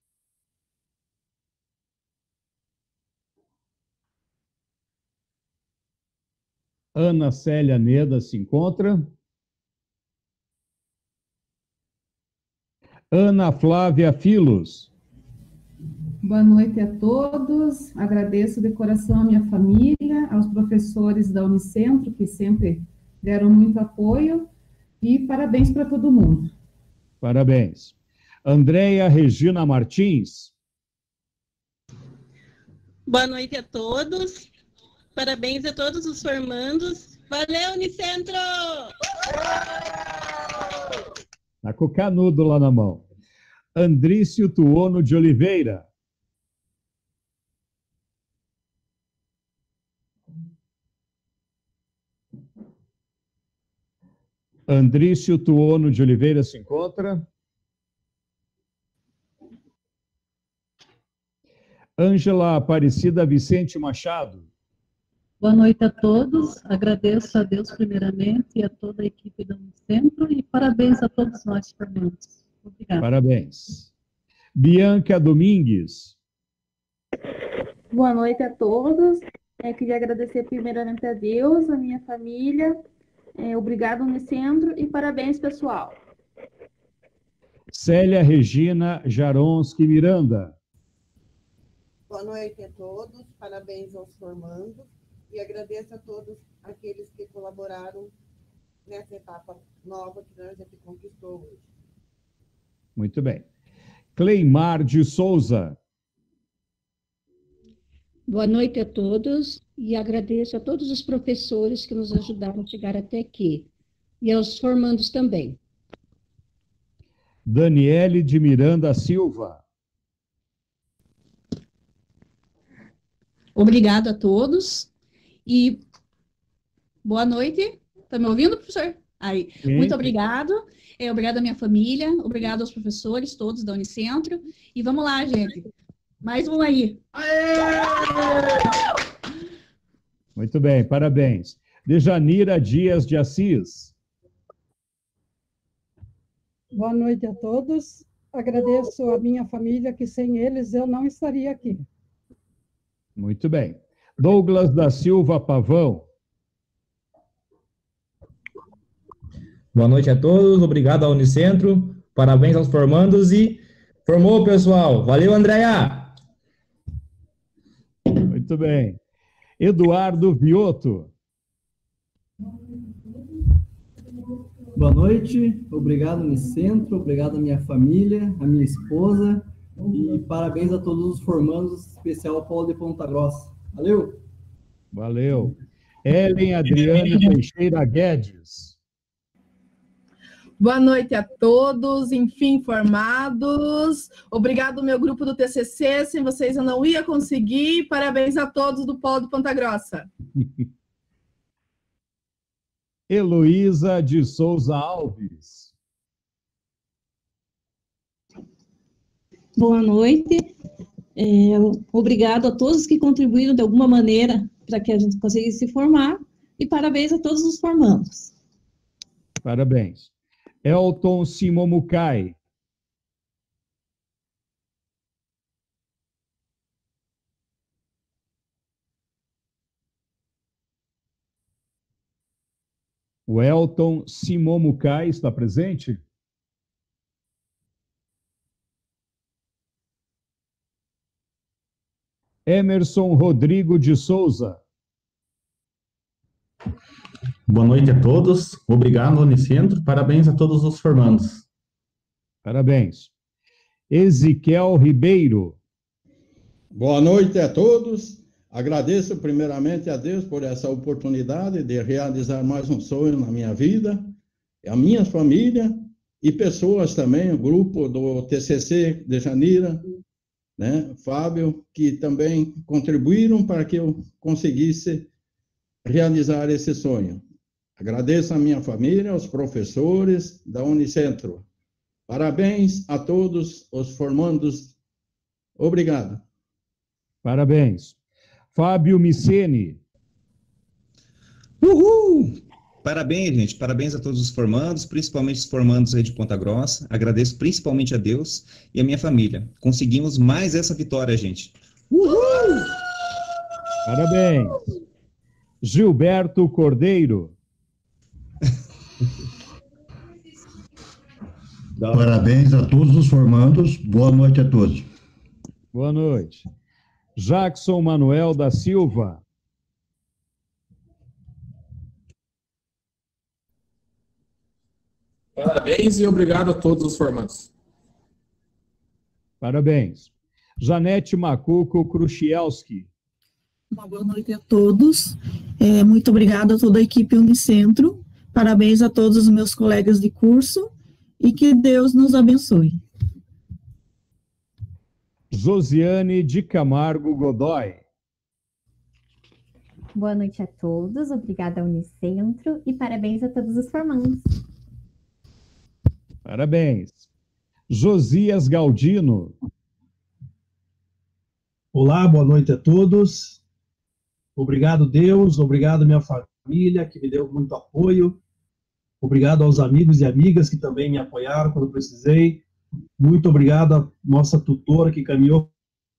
Ana Célia Neda se encontra. Ana Flávia Filos. Boa noite a todos. Agradeço de coração a minha família, aos professores da Unicentro, que sempre deram muito apoio, e parabéns para todo mundo. Parabéns. Andréia Regina Martins. Boa noite a todos. Parabéns a todos os formandos. Valeu, Unicentro! Tá com o canudo lá na mão. Andrício Tuono de Oliveira. Andrício Tuono de Oliveira se encontra. Ângela Aparecida Vicente Machado. Boa noite a todos. Agradeço a Deus primeiramente e a toda a equipe do Unicentro e parabéns a todos nós formandos. Obrigada. Parabéns. Bianca Domingues. Boa noite a todos. Queria agradecer primeiramente a Deus, a minha família. Obrigado, Unicentro, e parabéns, pessoal. Célia Regina Jaronski Miranda. Boa noite a todos, parabéns aos formandos e agradeço a todos aqueles que colaboraram nessa etapa nova que nós aqui conquistou hoje. Muito bem. Cleimar de Souza. Boa noite a todos e agradeço a todos os professores que nos ajudaram a chegar até aqui e aos formandos também. Daniele de Miranda Silva. Obrigado a todos e boa noite. Está me ouvindo, professor? Aí. Sim. Muito obrigado. Obrigado à minha família, obrigado aos professores todos da Unicentro. E vamos lá, gente. Mais um aí. Muito bem, parabéns. Dejanira Dias de Assis. Boa noite a todos. Agradeço a minha família, que sem eles eu não estaria aqui. Muito bem. Douglas da Silva Pavão. Boa noite a todos, obrigado ao Unicentro, parabéns aos formandos e formou, pessoal. Valeu, Andréia! Muito bem. Eduardo Vioto. Boa noite, obrigado Unicentro, obrigado à minha família, à minha esposa e parabéns a todos os formandos, em especial ao Paulo de Ponta Grossa. Valeu! Valeu. Ellen Adriane Teixeira Guedes. Boa noite a todos, enfim, formados. Obrigado, meu grupo do TCC. Sem vocês eu não ia conseguir. Parabéns a todos do Polo de Ponta Grossa. Heloísa de Souza Alves. Boa noite. Obrigado a todos que contribuíram de alguma maneira para que a gente conseguisse se formar. E parabéns a todos os formandos. Parabéns. Elton Simomukai. O Elton Simomukai está presente? Emerson Rodrigo de Souza. Boa noite a todos, obrigado, Unicentro, parabéns a todos os formandos. Parabéns. Ezequiel Ribeiro. Boa noite a todos. Agradeço primeiramente a Deus por essa oportunidade de realizar mais um sonho na minha vida, a minha família e pessoas também, o grupo do TCC de Janira, né, Fábio, que também contribuíram para que eu conseguisse realizar esse sonho. Agradeço a minha família, aos professores da Unicentro. Parabéns a todos os formandos. Obrigado. Parabéns. Fábio Miceni. Uhul! Parabéns, gente. Parabéns a todos os formandos, principalmente os formandos aí de Ponta Grossa. Agradeço principalmente a Deus e a minha família. Conseguimos mais essa vitória, gente. Uhul! Parabéns. Gilberto Cordeiro. Parabéns a todos os formandos. Boa noite a todos. Boa noite. Jackson Manuel da Silva. Parabéns e obrigado a todos os formandos. Parabéns. Janete Macuco Kruchielski. Uma boa noite a todos. Muito obrigada a toda a equipe Unicentro. Parabéns a todos os meus colegas de curso e que Deus nos abençoe. Josiane de Camargo Godoy. Boa noite a todos, obrigada ao Unicentro e parabéns a todos os formandos. Parabéns. Josias Galdino. Olá, boa noite a todos. Obrigado, Deus, obrigado minha família, que me deu muito apoio. Obrigado aos amigos e amigas que também me apoiaram quando precisei. Muito obrigado à nossa tutora que caminhou.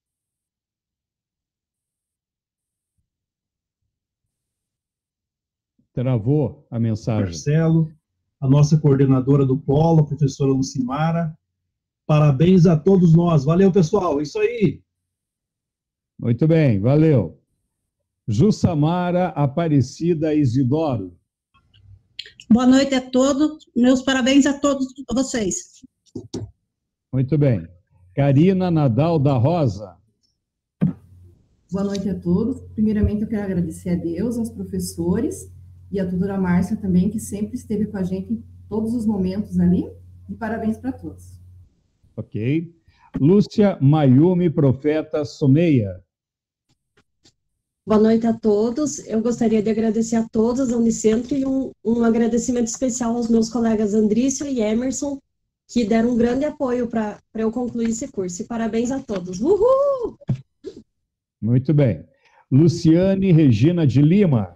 Travou a mensagem. Marcelo, a nossa coordenadora do Polo, a professora Lucimara. Parabéns a todos nós. Valeu, pessoal. Isso aí. Muito bem, valeu. Jussamara Aparecida Isidoro. Boa noite a todos. Meus parabéns a todos vocês. Muito bem. Karina Nadal da Rosa. Boa noite a todos. Primeiramente, eu quero agradecer a Deus, aos professores e a tutora Márcia também, que sempre esteve com a gente em todos os momentos ali. E parabéns para todos. Ok. Lúcia Mayumi Profeta Someia. Boa noite a todos. Eu gostaria de agradecer a todos da Unicentro e um agradecimento especial aos meus colegas Andrício e Emerson, que deram um grande apoio para eu concluir esse curso. E parabéns a todos. Uhul! Muito bem. Luciane Regina de Lima.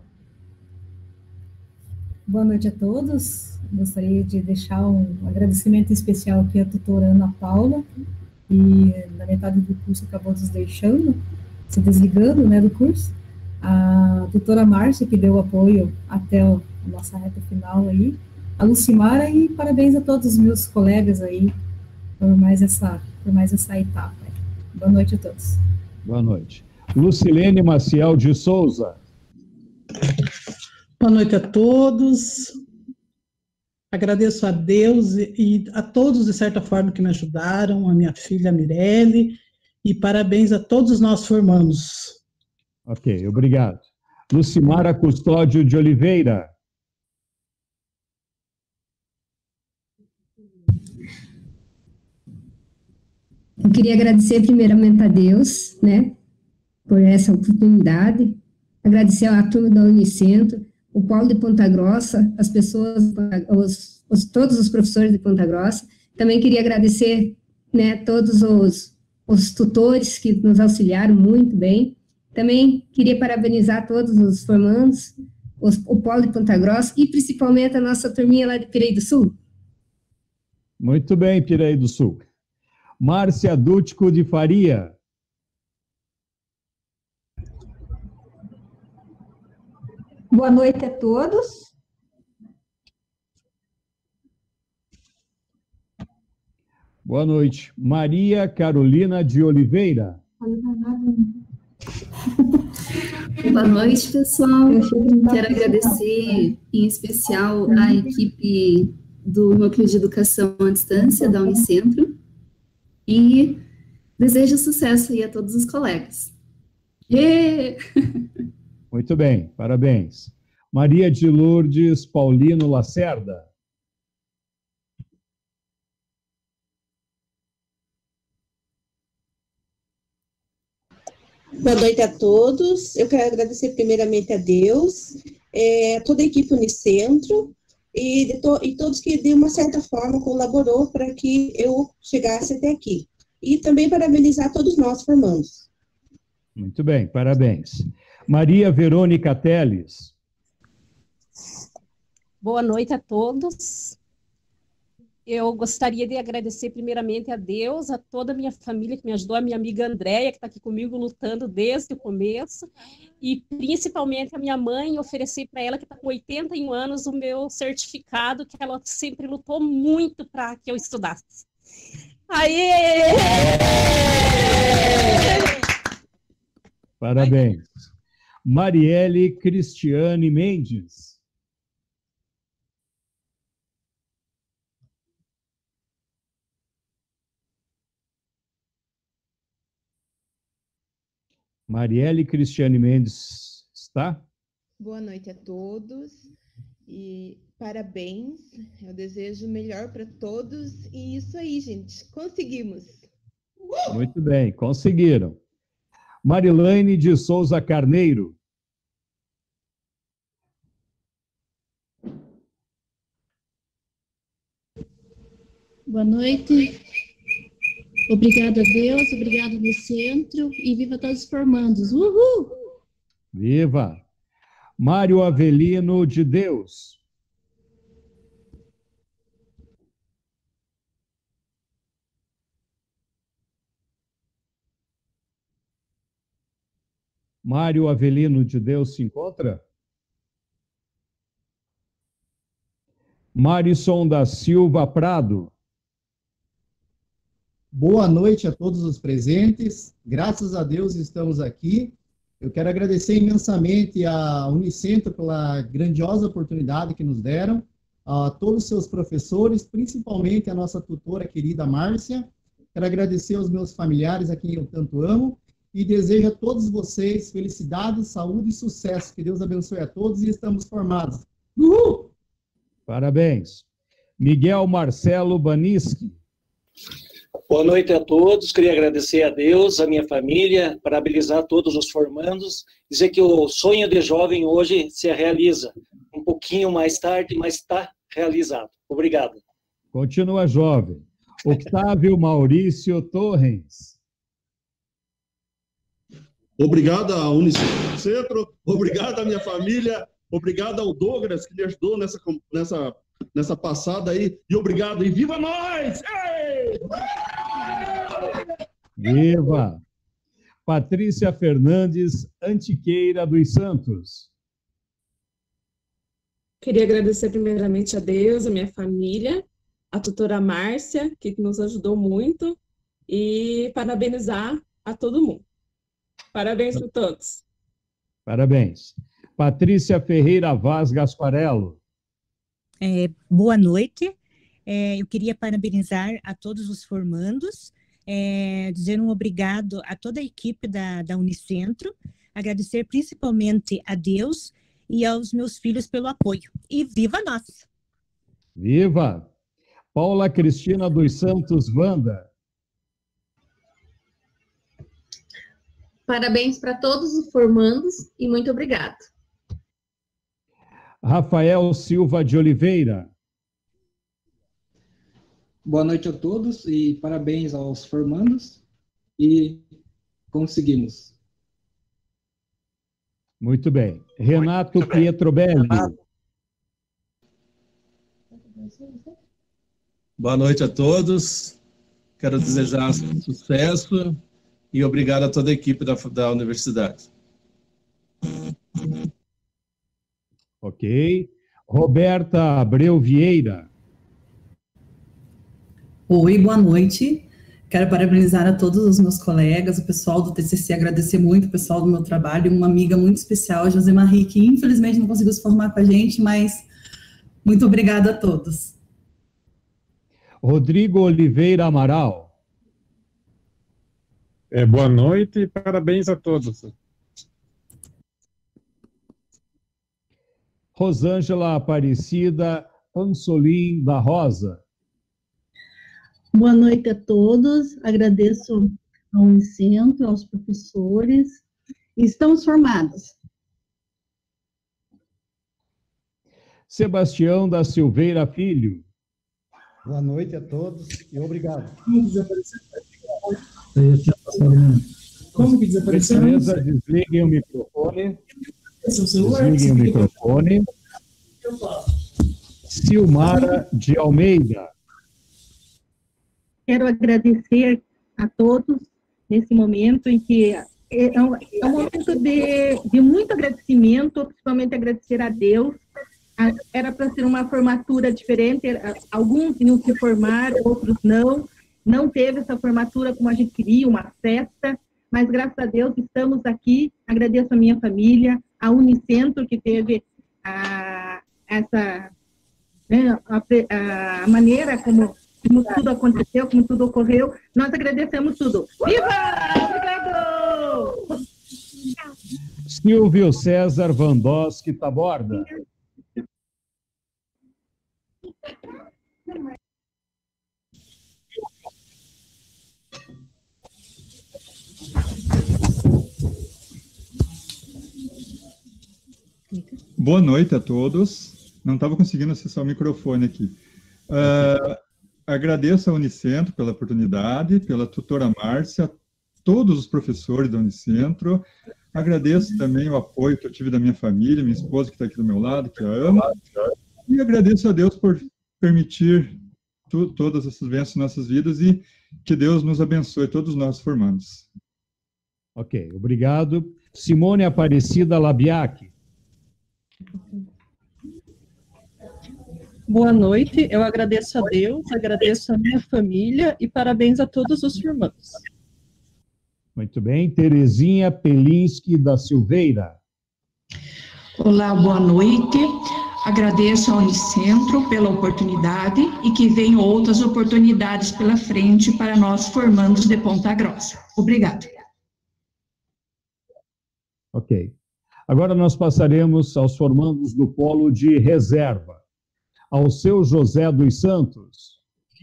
Boa noite a todos. Gostaria de deixar um agradecimento especial aqui à tutora Ana Paula, que na metade do curso acabou nos deixando, se desligando, né, do curso. A tutora Márcia, que deu apoio até a nossa reta final aí. A Lucimara, e parabéns a todos os meus colegas aí por mais essa etapa. Boa noite a todos. Boa noite. Lucilene Maciel de Souza. Boa noite a todos. Agradeço a Deus e a todos, de certa forma, que me ajudaram, a minha filha Mirelle, e parabéns a todos os nossos formandos. Ok, obrigado. Lucimara Custódio de Oliveira. Eu queria agradecer primeiramente a Deus, né, por essa oportunidade, agradecer à turma da Unicentro, o Polo de Ponta Grossa, as pessoas, todos os professores de Ponta Grossa. Também queria agradecer, né, todos os tutores que nos auxiliaram muito bem. Também queria parabenizar todos os formandos, o Polo de Ponta Grossa e principalmente a nossa turminha lá de Pirei do Sul. Muito bem, Pirei do Sul. Márcia Dútico de Faria. Boa noite a todos. Boa noite. Maria Carolina de Oliveira. Boa noite, pessoal. Quero agradecer, em especial, à equipe do Núcleo de Educação à Distância da Unicentro. e desejo sucesso aí a todos os colegas. Yeah! Muito bem, parabéns. Maria de Lourdes Paulino Lacerda. Boa noite a todos. Eu quero agradecer primeiramente a Deus, a toda a equipe Unicentro e todos que, de uma certa forma, colaborou para que eu chegasse até aqui. E também parabenizar todos nós formandos. Muito bem, parabéns. Maria Verônica Teles. Boa noite a todos. Eu gostaria de agradecer primeiramente a Deus, a toda a minha família que me ajudou, a minha amiga Andréia, que está aqui comigo lutando desde o começo, e principalmente a minha mãe, oferecer para ela, que está com 81 anos, o meu certificado, que ela sempre lutou muito para que eu estudasse. Aê! Parabéns. Marielle Cristiane Mendes. Marielle Cristiane Mendes está? Boa noite a todos e parabéns. Eu desejo o melhor para todos e isso aí, gente. Conseguimos. Muito bem, conseguiram. Marilane de Souza Carneiro. Boa noite. Obrigado a Deus, obrigado Unicentro e viva todos os formandos. Uhul! Viva! Mário Avelino de Deus. Mário Avelino de Deus se encontra? Marisson da Silva Prado. Boa noite a todos os presentes. Graças a Deus estamos aqui. Eu quero agradecer imensamente à Unicentro pela grandiosa oportunidade que nos deram, a todos os seus professores, principalmente a nossa tutora querida Márcia. Quero agradecer aos meus familiares a quem eu tanto amo e desejo a todos vocês felicidade, saúde e sucesso. Que Deus abençoe a todos e estamos formados. Uhul! Parabéns. Miguel Marcelo Baniski. Boa noite a todos, queria agradecer a Deus, a minha família, parabenizar todos os formandos, dizer que o sonho de jovem hoje se realiza, um pouquinho mais tarde, mas está realizado. Obrigado. Continua jovem. Octávio Maurício Torres. Obrigado à Unicentro, obrigado à minha família, obrigado ao Douglas que me ajudou nessa passada aí, e obrigado, e viva nós! Ei! Viva! Patrícia Fernandes Antiqueira dos Santos. Queria agradecer primeiramente a Deus, a minha família, a tutora Márcia, que nos ajudou muito, e parabenizar a todo mundo. Parabéns para todos. Parabéns. Patrícia Ferreira Vaz Gasparello. Boa noite. Eu queria parabenizar a todos os formandos, dizer um obrigado a toda a equipe da Unicentro, agradecer principalmente a Deus e aos meus filhos pelo apoio. E viva nós! Viva! Paula Cristina dos Santos Wanda. Parabéns para todos os formandos e muito obrigado. Rafael Silva de Oliveira. Boa noite a todos e parabéns aos formandos e conseguimos. Muito bem. Renato Pietrobelli. Boa noite a todos. Quero desejar sucesso e obrigado a toda a equipe da universidade. Ok. Roberta Abreu Vieira. Oi, boa noite. Quero parabenizar a todos os meus colegas, o pessoal do TCC, agradecer muito o pessoal do meu trabalho, uma amiga muito especial, José Marie, que infelizmente não conseguiu se formar com a gente, mas muito obrigada a todos. Rodrigo Oliveira Amaral. Boa noite e parabéns a todos. Rosângela Aparecida Ansolim da Rosa. Boa noite a todos. Agradeço ao Unicentro, aos professores. Estamos formados. Sebastião da Silveira Filho. Boa noite a todos e obrigado. Como que desapareceu? Beleza, desliguem o microfone. Desliguem o microfone. Silmara de Almeida. Quero agradecer a todos nesse momento em que é um momento de muito agradecimento, principalmente agradecer a Deus. Era para ser uma formatura diferente, alguns iam se formar, outros não. Não teve essa formatura como a gente queria, uma festa, mas graças a Deus estamos aqui. Agradeço a minha família, a Unicentro, que teve a maneira como tudo aconteceu, como tudo ocorreu. Nós agradecemos tudo. Viva! Obrigado! Silvio César Vandoski Taborda. Boa noite a todos. Não estava conseguindo acessar o microfone aqui. Agradeço ao Unicentro pela oportunidade, pela tutora Márcia, todos os professores da Unicentro. Agradeço também o apoio que eu tive da minha família, minha esposa que está aqui do meu lado, que a amo. E agradeço a Deus por permitir todas essas bênçãos em nossas vidas e que Deus nos abençoe, todos nós formandos. Ok, obrigado. Simone Aparecida Labiac. Boa noite, eu agradeço a Deus, agradeço a minha família e parabéns a todos os formandos. Muito bem. Terezinha Pelinski da Silveira. Olá, boa noite. Agradeço ao Unicentro pela oportunidade e que venham outras oportunidades pela frente para nós formandos de Ponta Grossa. Obrigada. Ok. Agora nós passaremos aos formandos do polo de reserva. Ao seu José dos Santos.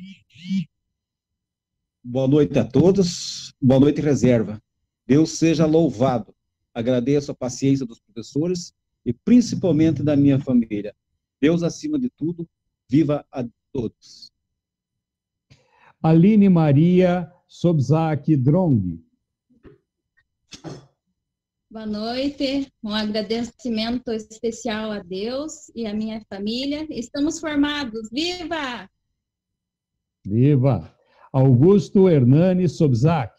Boa noite a todos. Boa noite, reserva. Deus seja louvado. Agradeço a paciência dos professores e principalmente da minha família. Deus acima de tudo, viva a todos. Aline Maria Sobzak Drong. Boa noite, um agradecimento especial a Deus e a minha família. Estamos formados, viva! Viva! Augusto Hernani Sobzak.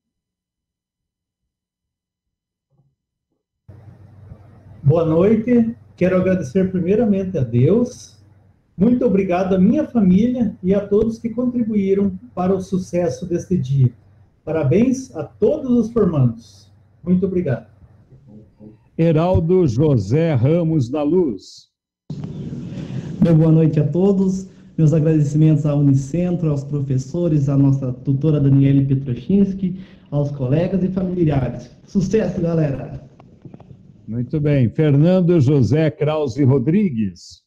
Boa noite, quero agradecer primeiramente a Deus. Muito obrigado à minha família e a todos que contribuíram para o sucesso deste dia. Parabéns a todos os formandos. Muito obrigado. Heraldo José Ramos da Luz. Boa noite a todos. Meus agradecimentos à Unicentro, aos professores, à nossa tutora Daniele Petrochinski, aos colegas e familiares. Sucesso, galera! Muito bem. Fernando José Krause Rodrigues.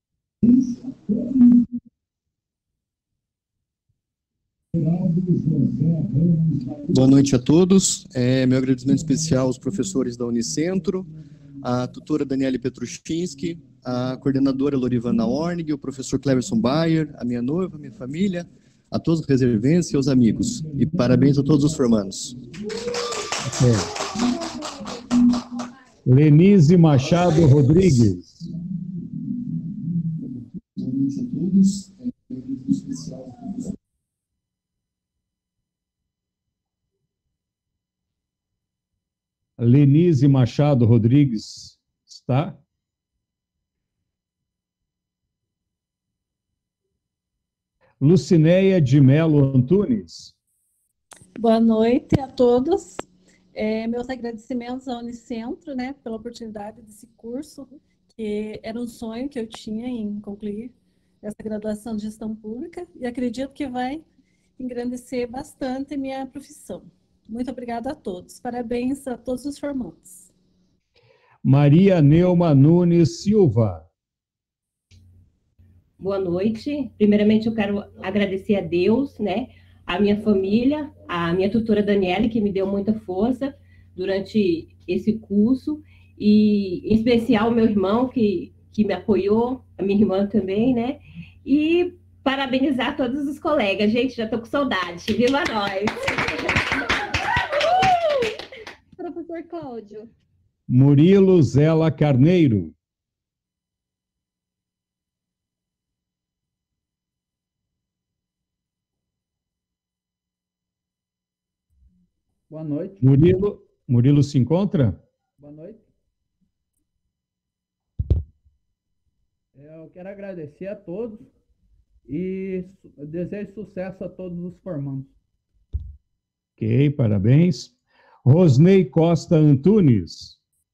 Boa noite a todos. Meu agradecimento especial aos professores da Unicentro, à tutora Daniele Petrochinski, a coordenadora Lorivana Ornig, o professor Cleverson Bayer, a minha noiva, a minha família, a todos os reservenses e aos amigos. E parabéns a todos os formandos. Lenise Machado Rodrigues. Boa noite a todos. Especial. Lenise Machado Rodrigues, está? Lucinéia de Melo Antunes. Boa noite a todos. Meus agradecimentos ao Unicentro, né, pela oportunidade desse curso, que era um sonho que eu tinha em concluir essa graduação de gestão pública, e acredito que vai engrandecer bastante a minha profissão. Muito obrigada a todos. Parabéns a todos os formandos. Maria Neuma Nunes Silva. Boa noite. Primeiramente, eu quero agradecer a Deus, né, a minha família, a minha tutora Daniele, que me deu muita força durante esse curso, e em especial o meu irmão, que me apoiou, a minha irmã também, né, e parabenizar todos os colegas. Gente, já estou com saudade. Viva nós! Professor Cláudio. Murilo Zela Carneiro. Boa noite. Murilo se encontra? Boa noite. Eu quero agradecer a todos e desejo sucesso a todos os formandos. Ok, parabéns. Rosnei Costa Antunes.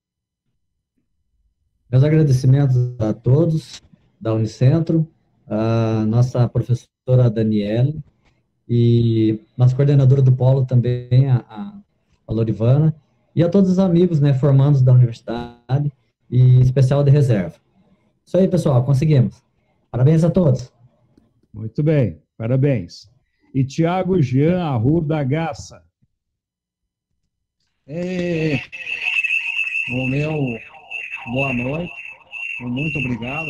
Meus agradecimentos a todos da Unicentro, a nossa professora Daniele e nossa coordenadora do Polo também, a Lorivana, e a todos os amigos, né, formandos da universidade e especial de reserva. Isso aí, pessoal, conseguimos. Parabéns a todos. Muito bem, parabéns. E Tiago Jean Arruda Gaça. O meu boa noite, muito obrigado.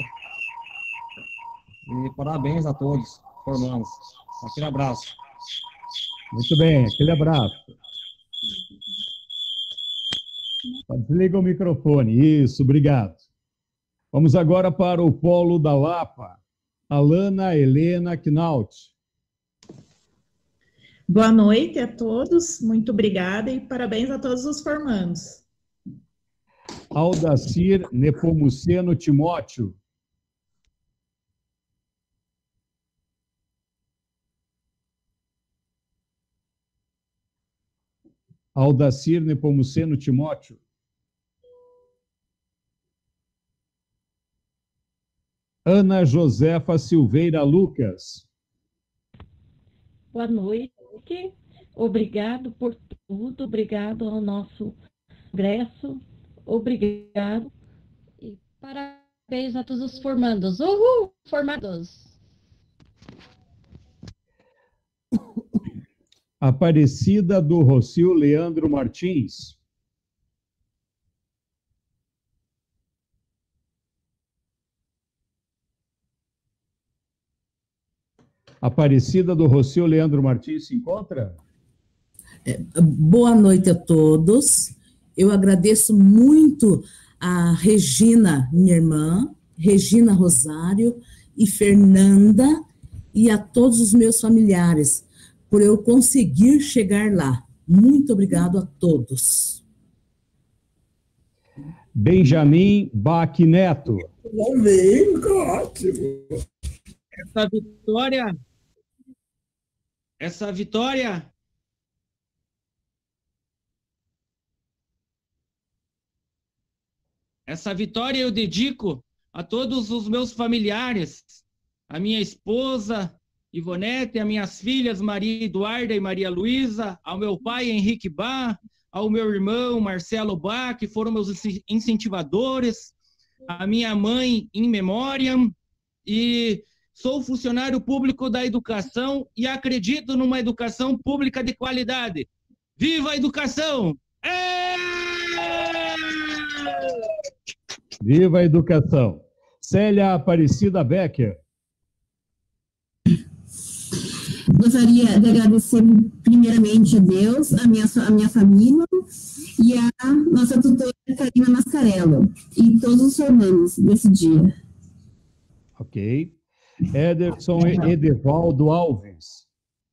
E parabéns a todos, formandos. Aquele abraço. Muito bem, aquele abraço. Desliga o microfone. Isso, obrigado. Vamos agora para o Polo da Lapa. Alana Helena Knaut. Boa noite a todos, muito obrigada e parabéns a todos os formandos. Aldacir Nepomuceno Timóteo. Aldacir Nepomuceno Timóteo. Ana Josefa Silveira Lucas. Boa noite. Obrigado por tudo. Obrigado ao nosso ingresso. Obrigado. E parabéns a todos os formandos. Uhul, formados. Aparecida do Rocio Leandro Martins. Aparecida do Rocio Leandro Martins se encontra? Boa noite a todos. Eu agradeço muito a Regina, minha irmã, Regina Rosário e Fernanda, e a todos os meus familiares, por eu conseguir chegar lá. Muito obrigado a todos. Benjamin Bach Neto. Ótimo. Essa vitória eu dedico a todos os meus familiares, a minha esposa Ivonete, as minhas filhas Maria Eduarda e Maria Luísa, ao meu pai Henrique Bach, ao meu irmão Marcelo Bach, que foram meus incentivadores, a minha mãe in memoriam, e sou funcionário público da educação e acredito numa educação pública de qualidade. Viva a educação! Viva a educação! Célia Aparecida Becker. Gostaria de agradecer primeiramente a Deus, a minha família e a nossa tutora Karina Mascarello e todos os formandos desse dia. Ok. Ederson Edevaldo Alves.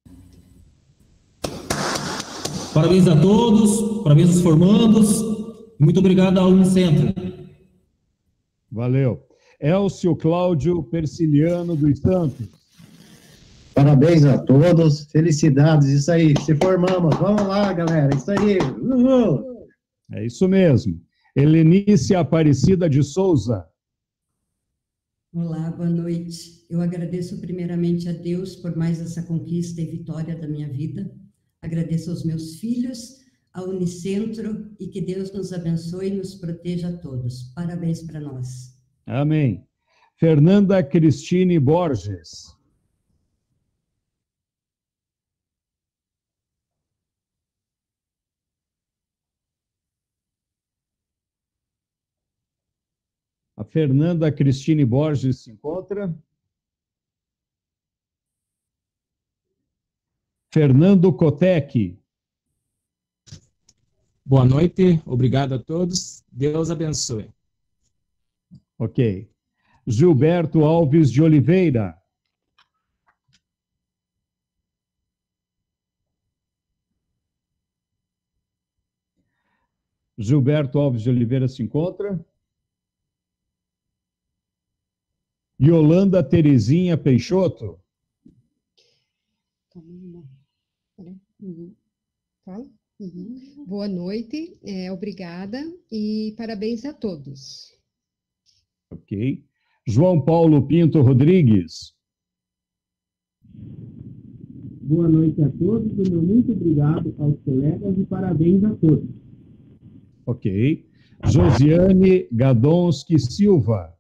Parabéns a todos, parabéns aos formandos, e muito obrigado ao Unicentro. Valeu. Elcio Cláudio Persiliano dos Santos. Parabéns a todos, felicidades, isso aí, se formamos, vamos lá, galera, isso aí, uhul. É isso mesmo. Helenice Aparecida de Souza. Olá, boa noite. Eu agradeço primeiramente a Deus por mais essa conquista e vitória da minha vida, Agradeço aos meus filhos, ao Unicentro, e que Deus nos abençoe e nos proteja a todos. Parabéns para nós. Amém. Fernanda Cristine Borges. A Fernanda Cristine Borges se encontra. Fernando Cotec. Boa noite, obrigado a todos. Deus abençoe. Ok. Gilberto Alves de Oliveira. Gilberto Alves de Oliveira se encontra. Yolanda Terezinha Peixoto. Boa noite, obrigada e parabéns a todos. Ok. João Paulo Pinto Rodrigues. Boa noite a todos, e meu muito obrigado aos colegas e parabéns a todos. Ok. Josiane Gadonski Silva.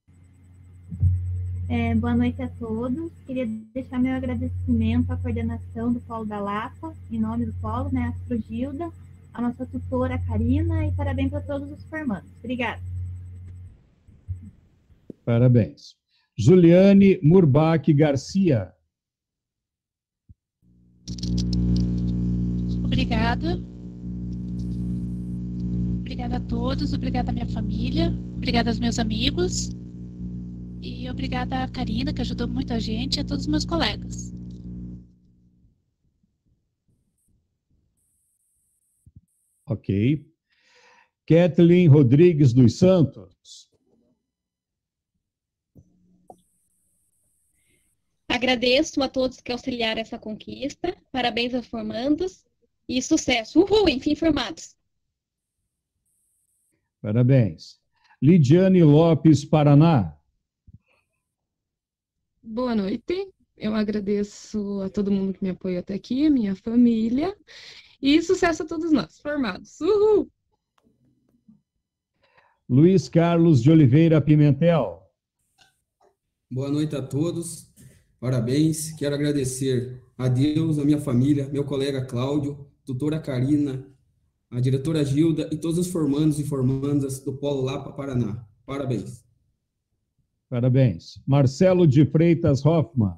Boa noite a todos. Queria deixar meu agradecimento à coordenação do Polo da Lapa, em nome do Polo, né, a Astrogilda, a nossa tutora Karina, e parabéns a todos os formandos. Obrigada. Parabéns. Juliane Murbach Garcia. Obrigada. Obrigada a todos, obrigada à minha família, obrigada aos meus amigos. E obrigada a Karina, que ajudou muito a gente, e a todos os meus colegas. Ok. Kathleen Rodrigues dos Santos. Agradeço a todos que auxiliaram essa conquista. Parabéns aos formandos e sucesso. Uhul, enfim, formados. Parabéns. Lidiane Lopes Paraná. Boa noite, eu agradeço a todo mundo que me apoiou até aqui, minha família, e sucesso a todos nós, formados. Uhul! Luiz Carlos de Oliveira Pimentel. Boa noite a todos, parabéns, quero agradecer a Deus, a minha família, meu colega Cláudio, tutora Karina, a diretora Gilda e todos os formandos e formandas do Polo Lapa, Paraná. Parabéns. Parabéns. Marcelo de Freitas Hoffmann.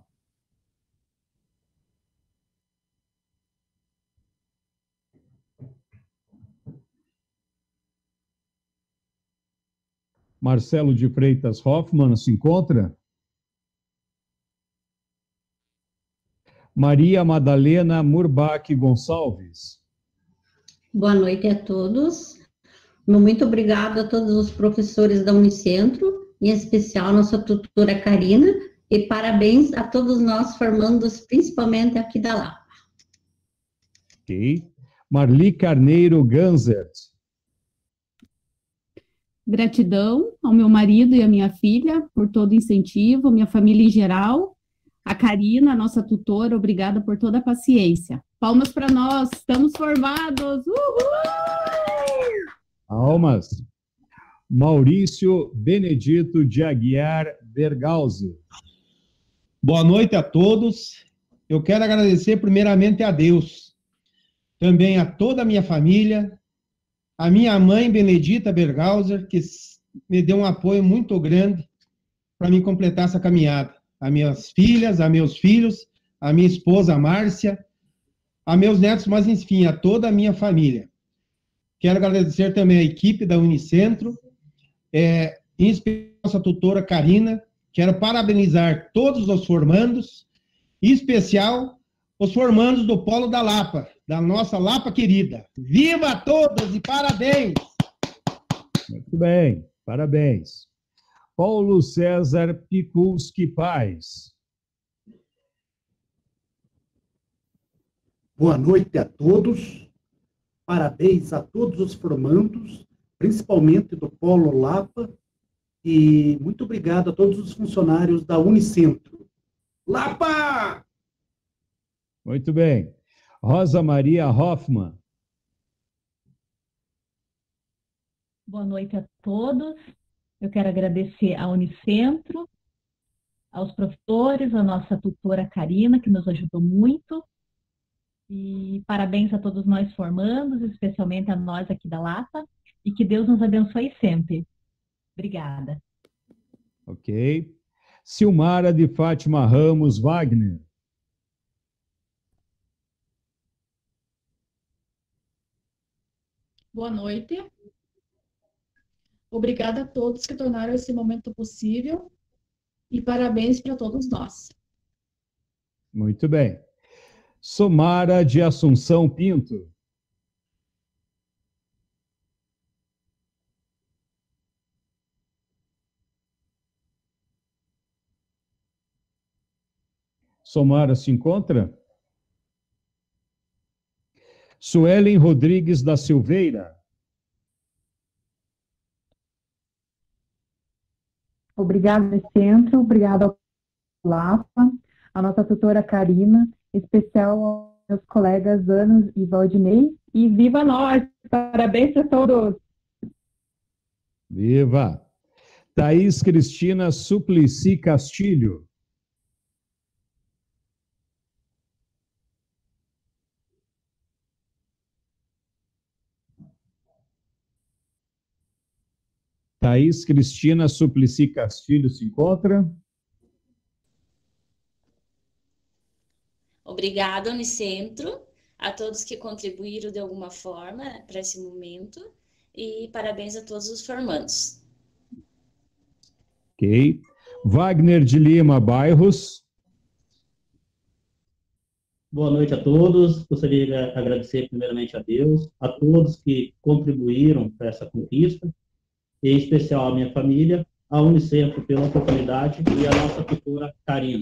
Marcelo de Freitas Hoffmann se encontra? Maria Madalena Murbach Gonçalves. Boa noite a todos. Muito obrigado a todos os professores da Unicentro, em especial a nossa tutora Karina, e parabéns a todos nós formandos, principalmente aqui da Lapa. Ok. Marli Carneiro Ganzert. Gratidão ao meu marido e à minha filha por todo o incentivo, minha família em geral, a Karina, nossa tutora, obrigada por toda a paciência. Palmas para nós, estamos formados! Uhul! Palmas. Maurício Benedito de Aguiar Bergauze. Boa noite a todos. Eu quero agradecer primeiramente a Deus, também a toda a minha família, a minha mãe Benedita Bergauser, que me deu um apoio muito grande para me completar essa caminhada. A minhas filhas, a meus filhos, a minha esposa Márcia, a meus netos, mas enfim, a toda a minha família. Quero agradecer também a equipe da Unicentro, em especial a nossa tutora Karina. Quero parabenizar todos os formandos, em especial os formandos do Polo da Lapa, da nossa Lapa querida. Viva a todos e parabéns! Muito bem, parabéns. Paulo César Pikulski Paz. Boa noite a todos. Parabéns a todos os formandos, principalmente do Polo Lapa, e muito obrigado a todos os funcionários da Unicentro. Lapa! Muito bem. Rosa Maria Hoffmann. Boa noite a todos. Eu quero agradecer à Unicentro, aos professores, à nossa tutora Karina, que nos ajudou muito. E parabéns a todos nós formandos, especialmente a nós aqui da Lapa. E que Deus nos abençoe sempre. Obrigada. Ok. Silmara de Fátima Ramos Wagner. Boa noite. Obrigada a todos que tornaram esse momento possível e parabéns para todos nós. Muito bem. Somara de Assunção Pinto. Somara se encontra? Suelen Rodrigues da Silveira. Obrigada, Centro, obrigada ao Lapa, a nossa tutora Karina, especial aos meus colegas Ana e Valdinei, e viva nós! Parabéns a todos! Viva! Thaís Cristina Suplicy Castilho. Thaís Cristina Suplicy Castilho se encontra? Obrigada, Unicentro, a todos que contribuíram de alguma forma para esse momento e parabéns a todos os formandos. Ok. Wagner de Lima Bairros. Boa noite a todos. Gostaria de agradecer primeiramente a Deus, a todos que contribuíram para essa conquista, em especial a minha família, a Unicentro pela oportunidade e a nossa tutora Karina.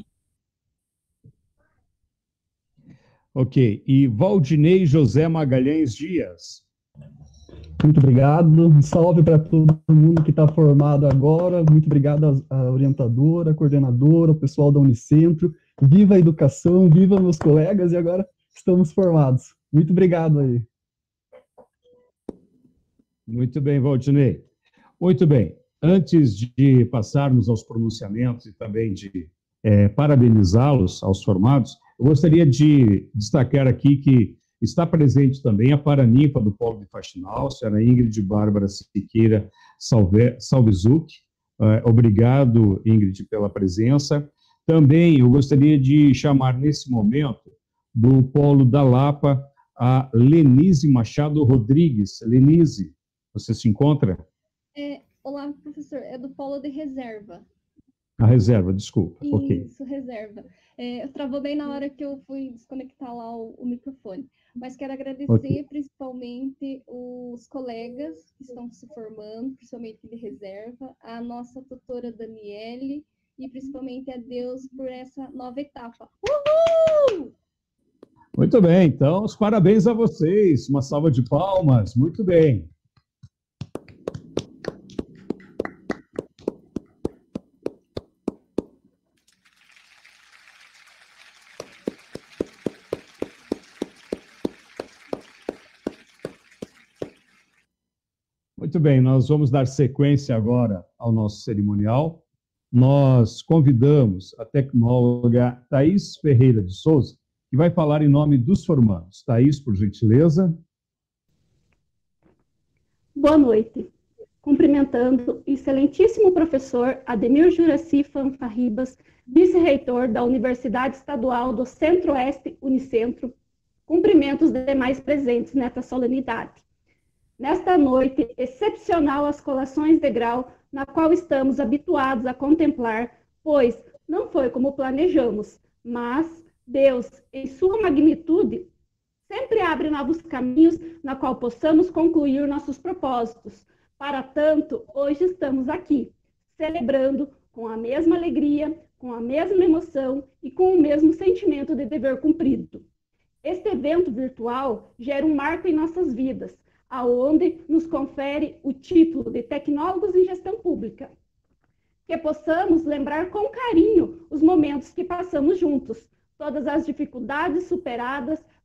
Ok. E Valdinei José Magalhães Dias. Muito obrigado. Um salve para todo mundo que está formado agora. Muito obrigado à orientadora, à coordenadora, ao pessoal da Unicentro. Viva a educação, viva meus colegas e agora estamos formados. Muito obrigado aí. Muito bem, Valdinei. Muito bem. Antes de passarmos aos pronunciamentos e também de parabenizá-los, aos formados, eu gostaria de destacar aqui que está presente também a paraninfa do Polo de Faxinal, a senhora Ingrid Bárbara Siqueira Salvezuk. Obrigado, Ingrid, pela presença. Também eu gostaria de chamar nesse momento do Polo da Lapa a Lenise Machado Rodrigues. Lenise, você se encontra? Olá, professor, é do Polo de Reserva. A reserva, desculpa. Isso, ok. reserva. Travou bem na hora que eu fui desconectar lá o microfone. Mas quero agradecer principalmente os colegas que estão se formando, principalmente de reserva, a nossa tutora Daniele e principalmente a Deus por essa nova etapa. Uhul! Muito bem, então, os parabéns a vocês. Uma salva de palmas. Muito bem. Muito bem, nós vamos dar sequência agora ao nosso cerimonial. Nós convidamos a tecnóloga Thaís Ferreira de Souza, que vai falar em nome dos formandos. Thaís, por gentileza. Boa noite. Cumprimentando o excelentíssimo professor Ademir Juraci Fanfarribas, vice-reitor da Universidade Estadual do Centro-Oeste Unicentro. Cumprimento os demais presentes nesta solenidade. Nesta noite excepcional às colações de grau, na qual estamos habituados a contemplar, pois não foi como planejamos, mas Deus, em sua magnitude, sempre abre novos caminhos na qual possamos concluir nossos propósitos. Para tanto, hoje estamos aqui, celebrando com a mesma alegria, com a mesma emoção e com o mesmo sentimento de dever cumprido. Este evento virtual gera um marco em nossas vidas, aonde nos confere o título de Tecnólogos em Gestão Pública. Que possamos lembrar com carinho os momentos que passamos juntos, todas as dificuldades superadas,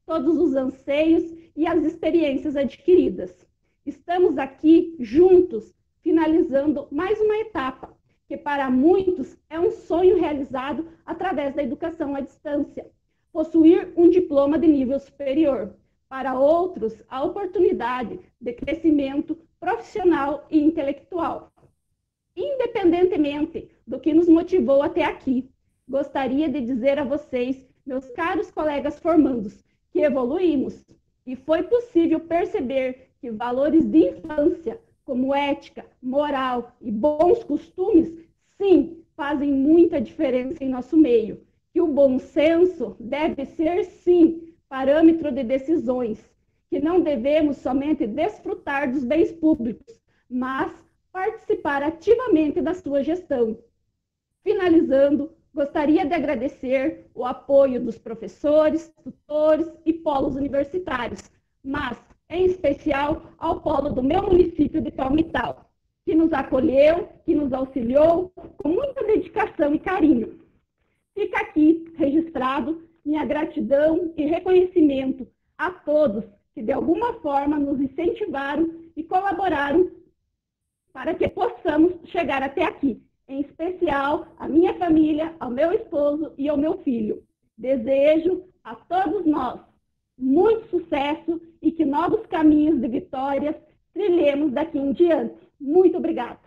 todos os anseios e as experiências adquiridas. Estamos aqui juntos, finalizando mais uma etapa, que para muitos é um sonho realizado através da educação à distância, possuir um diploma de nível superior. Para outros, a oportunidade de crescimento profissional e intelectual. Independentemente do que nos motivou até aqui, gostaria de dizer a vocês, meus caros colegas formandos, que evoluímos e foi possível perceber que valores de infância, como ética, moral e bons costumes, sim, fazem muita diferença em nosso meio. Que o bom senso deve ser, sim, parâmetro de decisões, que não devemos somente desfrutar dos bens públicos, mas participar ativamente da sua gestão. Finalizando, gostaria de agradecer o apoio dos professores, tutores e polos universitários, mas, em especial, ao polo do meu município de Palmital, que nos acolheu, que nos auxiliou com muita dedicação e carinho. Fica aqui registrado minha gratidão e reconhecimento a todos que, de alguma forma, nos incentivaram e colaboraram para que possamos chegar até aqui, em especial a minha família, ao meu esposo e ao meu filho. Desejo a todos nós muito sucesso e que novos caminhos de vitórias trilhemos daqui em diante. Muito obrigada.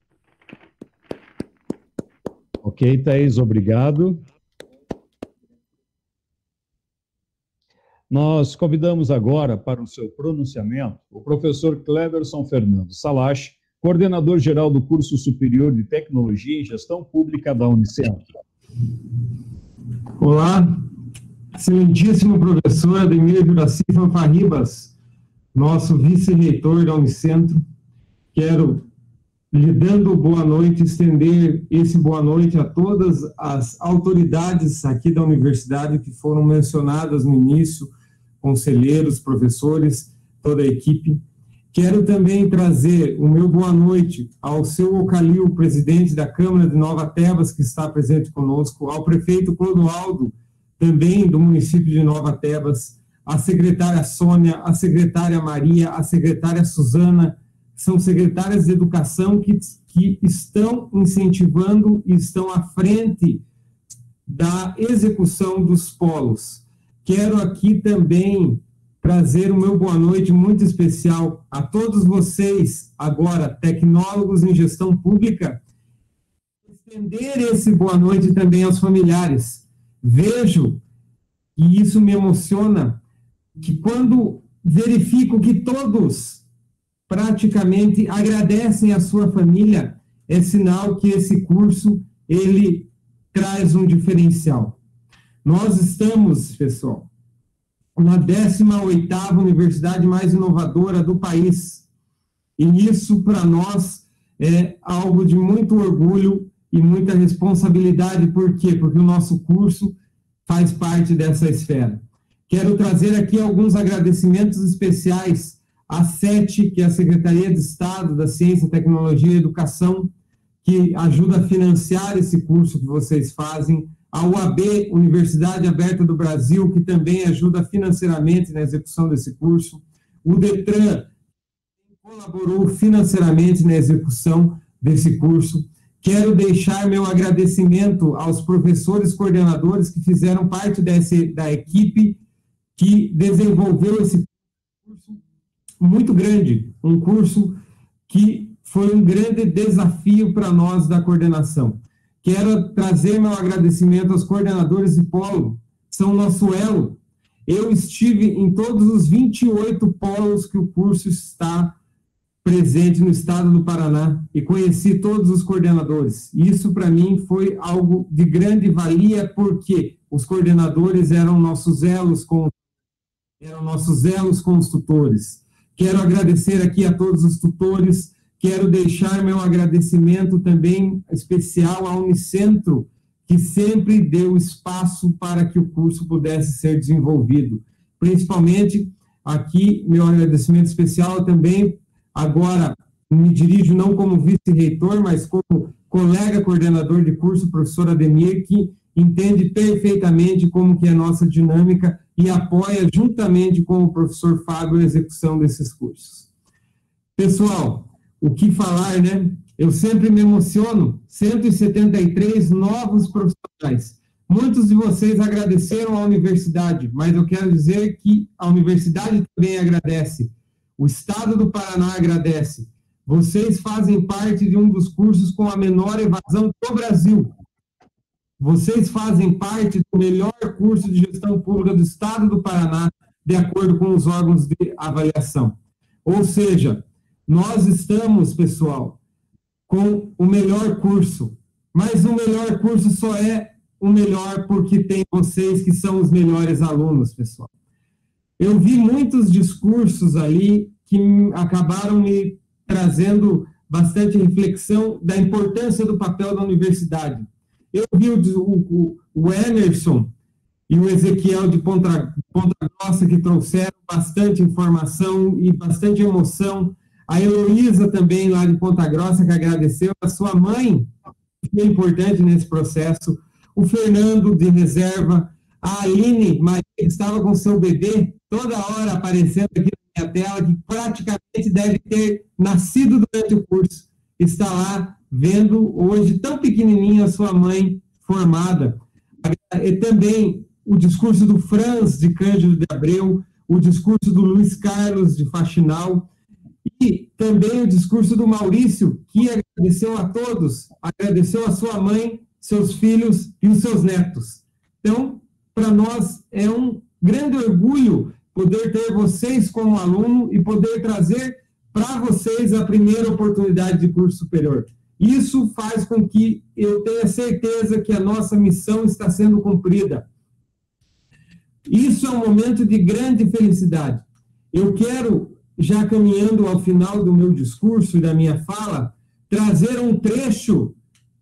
Ok, Thaís, obrigado. Nós convidamos agora para o seu pronunciamento o professor Cleverson Fernando Salache, coordenador-geral do curso superior de Tecnologia em Gestão Pública da Unicentro. Olá, excelentíssimo professor Ademir Juraci Fanfarribas, nosso vice-reitor da Unicentro. Quero, lhe dando boa noite, estender esse boa noite a todas as autoridades aqui da universidade que foram mencionadas no início, conselheiros, professores, toda a equipe. Quero também trazer o meu boa noite ao seu Ocalil, presidente da Câmara de Nova Tebas, que está presente conosco, ao prefeito Clodoaldo, também do município de Nova Tebas, a secretária Sônia, a secretária Maria, a secretária Suzana, são secretárias de educação que estão incentivando e estão à frente da execução dos polos. Quero aqui também trazer o meu boa noite muito especial a todos vocês, agora tecnólogos em gestão pública, estender esse boa noite também aos familiares. Vejo, e isso me emociona, que quando verifico que todos praticamente agradecem a sua família, é sinal que esse curso, ele traz um diferencial. Nós estamos, pessoal, na 18ª universidade mais inovadora do país. E isso, para nós, é algo de muito orgulho e muita responsabilidade. Por quê? Porque o nosso curso faz parte dessa esfera. Quero trazer aqui alguns agradecimentos especiais à SET, que é a Secretaria de Estado da Ciência, Tecnologia e Educação, que ajuda a financiar esse curso que vocês fazem, a UAB, Universidade Aberta do Brasil, que também ajuda financeiramente na execução desse curso, o DETRAN, que colaborou financeiramente na execução desse curso. Quero deixar meu agradecimento aos professores coordenadores que fizeram parte da equipe que desenvolveu esse curso muito grande, um curso que foi um grande desafio para nós da coordenação. Quero trazer meu agradecimento aos coordenadores de polo, são nosso elo. Eu estive em todos os 28 polos que o curso está presente no estado do Paraná e conheci todos os coordenadores. Isso, para mim, foi algo de grande valia, porque os coordenadores eram nossos elos com os tutores. Quero agradecer aqui a todos os tutores. Quero deixar meu agradecimento também especial à Unicentro, que sempre deu espaço para que o curso pudesse ser desenvolvido. Principalmente, aqui, meu agradecimento especial também, agora me dirijo não como vice-reitor, mas como colega coordenador de curso, professor Ademir, que entende perfeitamente como que é a nossa dinâmica e apoia juntamente com o professor Fábio a execução desses cursos. Pessoal, o que falar, né? Eu sempre me emociono, 173 novos profissionais. Muitos de vocês agradeceram à universidade, mas eu quero dizer que a universidade também agradece. O Estado do Paraná agradece. Vocês fazem parte de um dos cursos com a menor evasão do Brasil. Vocês fazem parte do melhor curso de gestão pública do Estado do Paraná, de acordo com os órgãos de avaliação. Ou seja, nós estamos, pessoal, com o melhor curso, mas o melhor curso só é o melhor porque tem vocês que são os melhores alunos, pessoal. Eu vi muitos discursos ali que acabaram me trazendo bastante reflexão da importância do papel da universidade. Eu vi o Emerson e o Ezequiel de Ponta Grossa que trouxeram bastante informação e bastante emoção. A Heloísa também, lá de Ponta Grossa, que agradeceu. A sua mãe, que é importante nesse processo. O Fernando, de reserva. A Aline Maria, que estava com seu bebê, toda hora aparecendo aqui na minha tela, que praticamente deve ter nascido durante o curso. Está lá vendo hoje, tão pequenininha, a sua mãe formada. E também o discurso do Franz, de Cândido de Abreu, o discurso do Luiz Carlos, de Faxinal, e também o discurso do Maurício, que agradeceu a todos, agradeceu a sua mãe, seus filhos e os seus netos. Então, para nós é um grande orgulho poder ter vocês como aluno e poder trazer para vocês a primeira oportunidade de curso superior. Isso faz com que eu tenha certeza que a nossa missão está sendo cumprida. Isso é um momento de grande felicidade. Eu quero, já caminhando ao final do meu discurso e da minha fala, trazer um trecho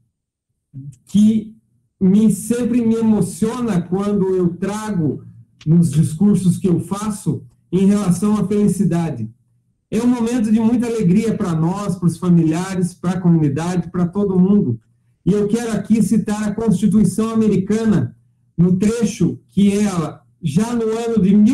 que sempre me emociona quando eu trago nos discursos que eu faço em relação à felicidade. É um momento de muita alegria para nós, para os familiares, para a comunidade, para todo mundo. E eu quero aqui citar a Constituição Americana, no trecho que ela, já no ano de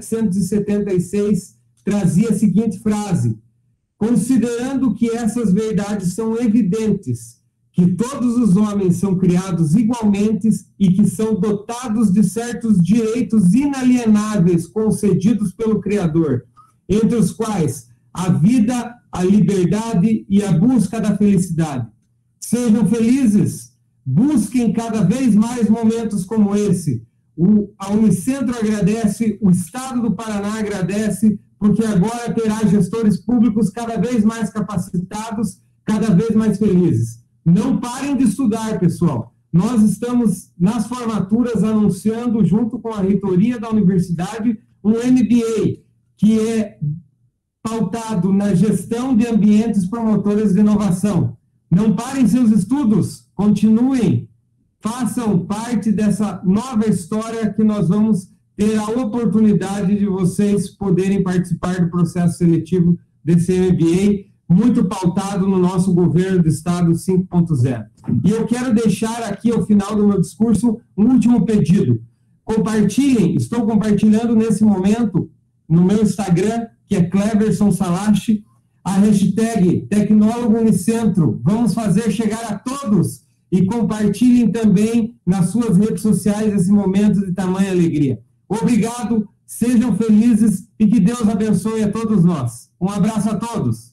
1776, trazia a seguinte frase: considerando que essas verdades são evidentes, que todos os homens são criados igualmente e que são dotados de certos direitos inalienáveis concedidos pelo Criador, entre os quais a vida, a liberdade e a busca da felicidade. Sejam felizes, busquem cada vez mais momentos como esse. A Unicentro agradece, o Estado do Paraná agradece, porque agora terá gestores públicos cada vez mais capacitados, cada vez mais felizes. Não parem de estudar, pessoal. Nós estamos, nas formaturas, anunciando, junto com a reitoria da universidade, um MBA, que é pautado na gestão de ambientes promotores de inovação. Não parem seus estudos, continuem, façam parte dessa nova história que nós vamos ter a oportunidade de vocês poderem participar do processo seletivo desse MBA, muito pautado no nosso governo do Estado 5.0. E eu quero deixar aqui, ao final do meu discurso, um último pedido. Compartilhem, estou compartilhando nesse momento, no meu Instagram, que é Cleverson Salache, a hashtag Tecnólogo Unicentro. Vamos fazer chegar a todos e compartilhem também nas suas redes sociais esse momento de tamanha alegria. Obrigado, sejam felizes e que Deus abençoe a todos nós. Um abraço a todos.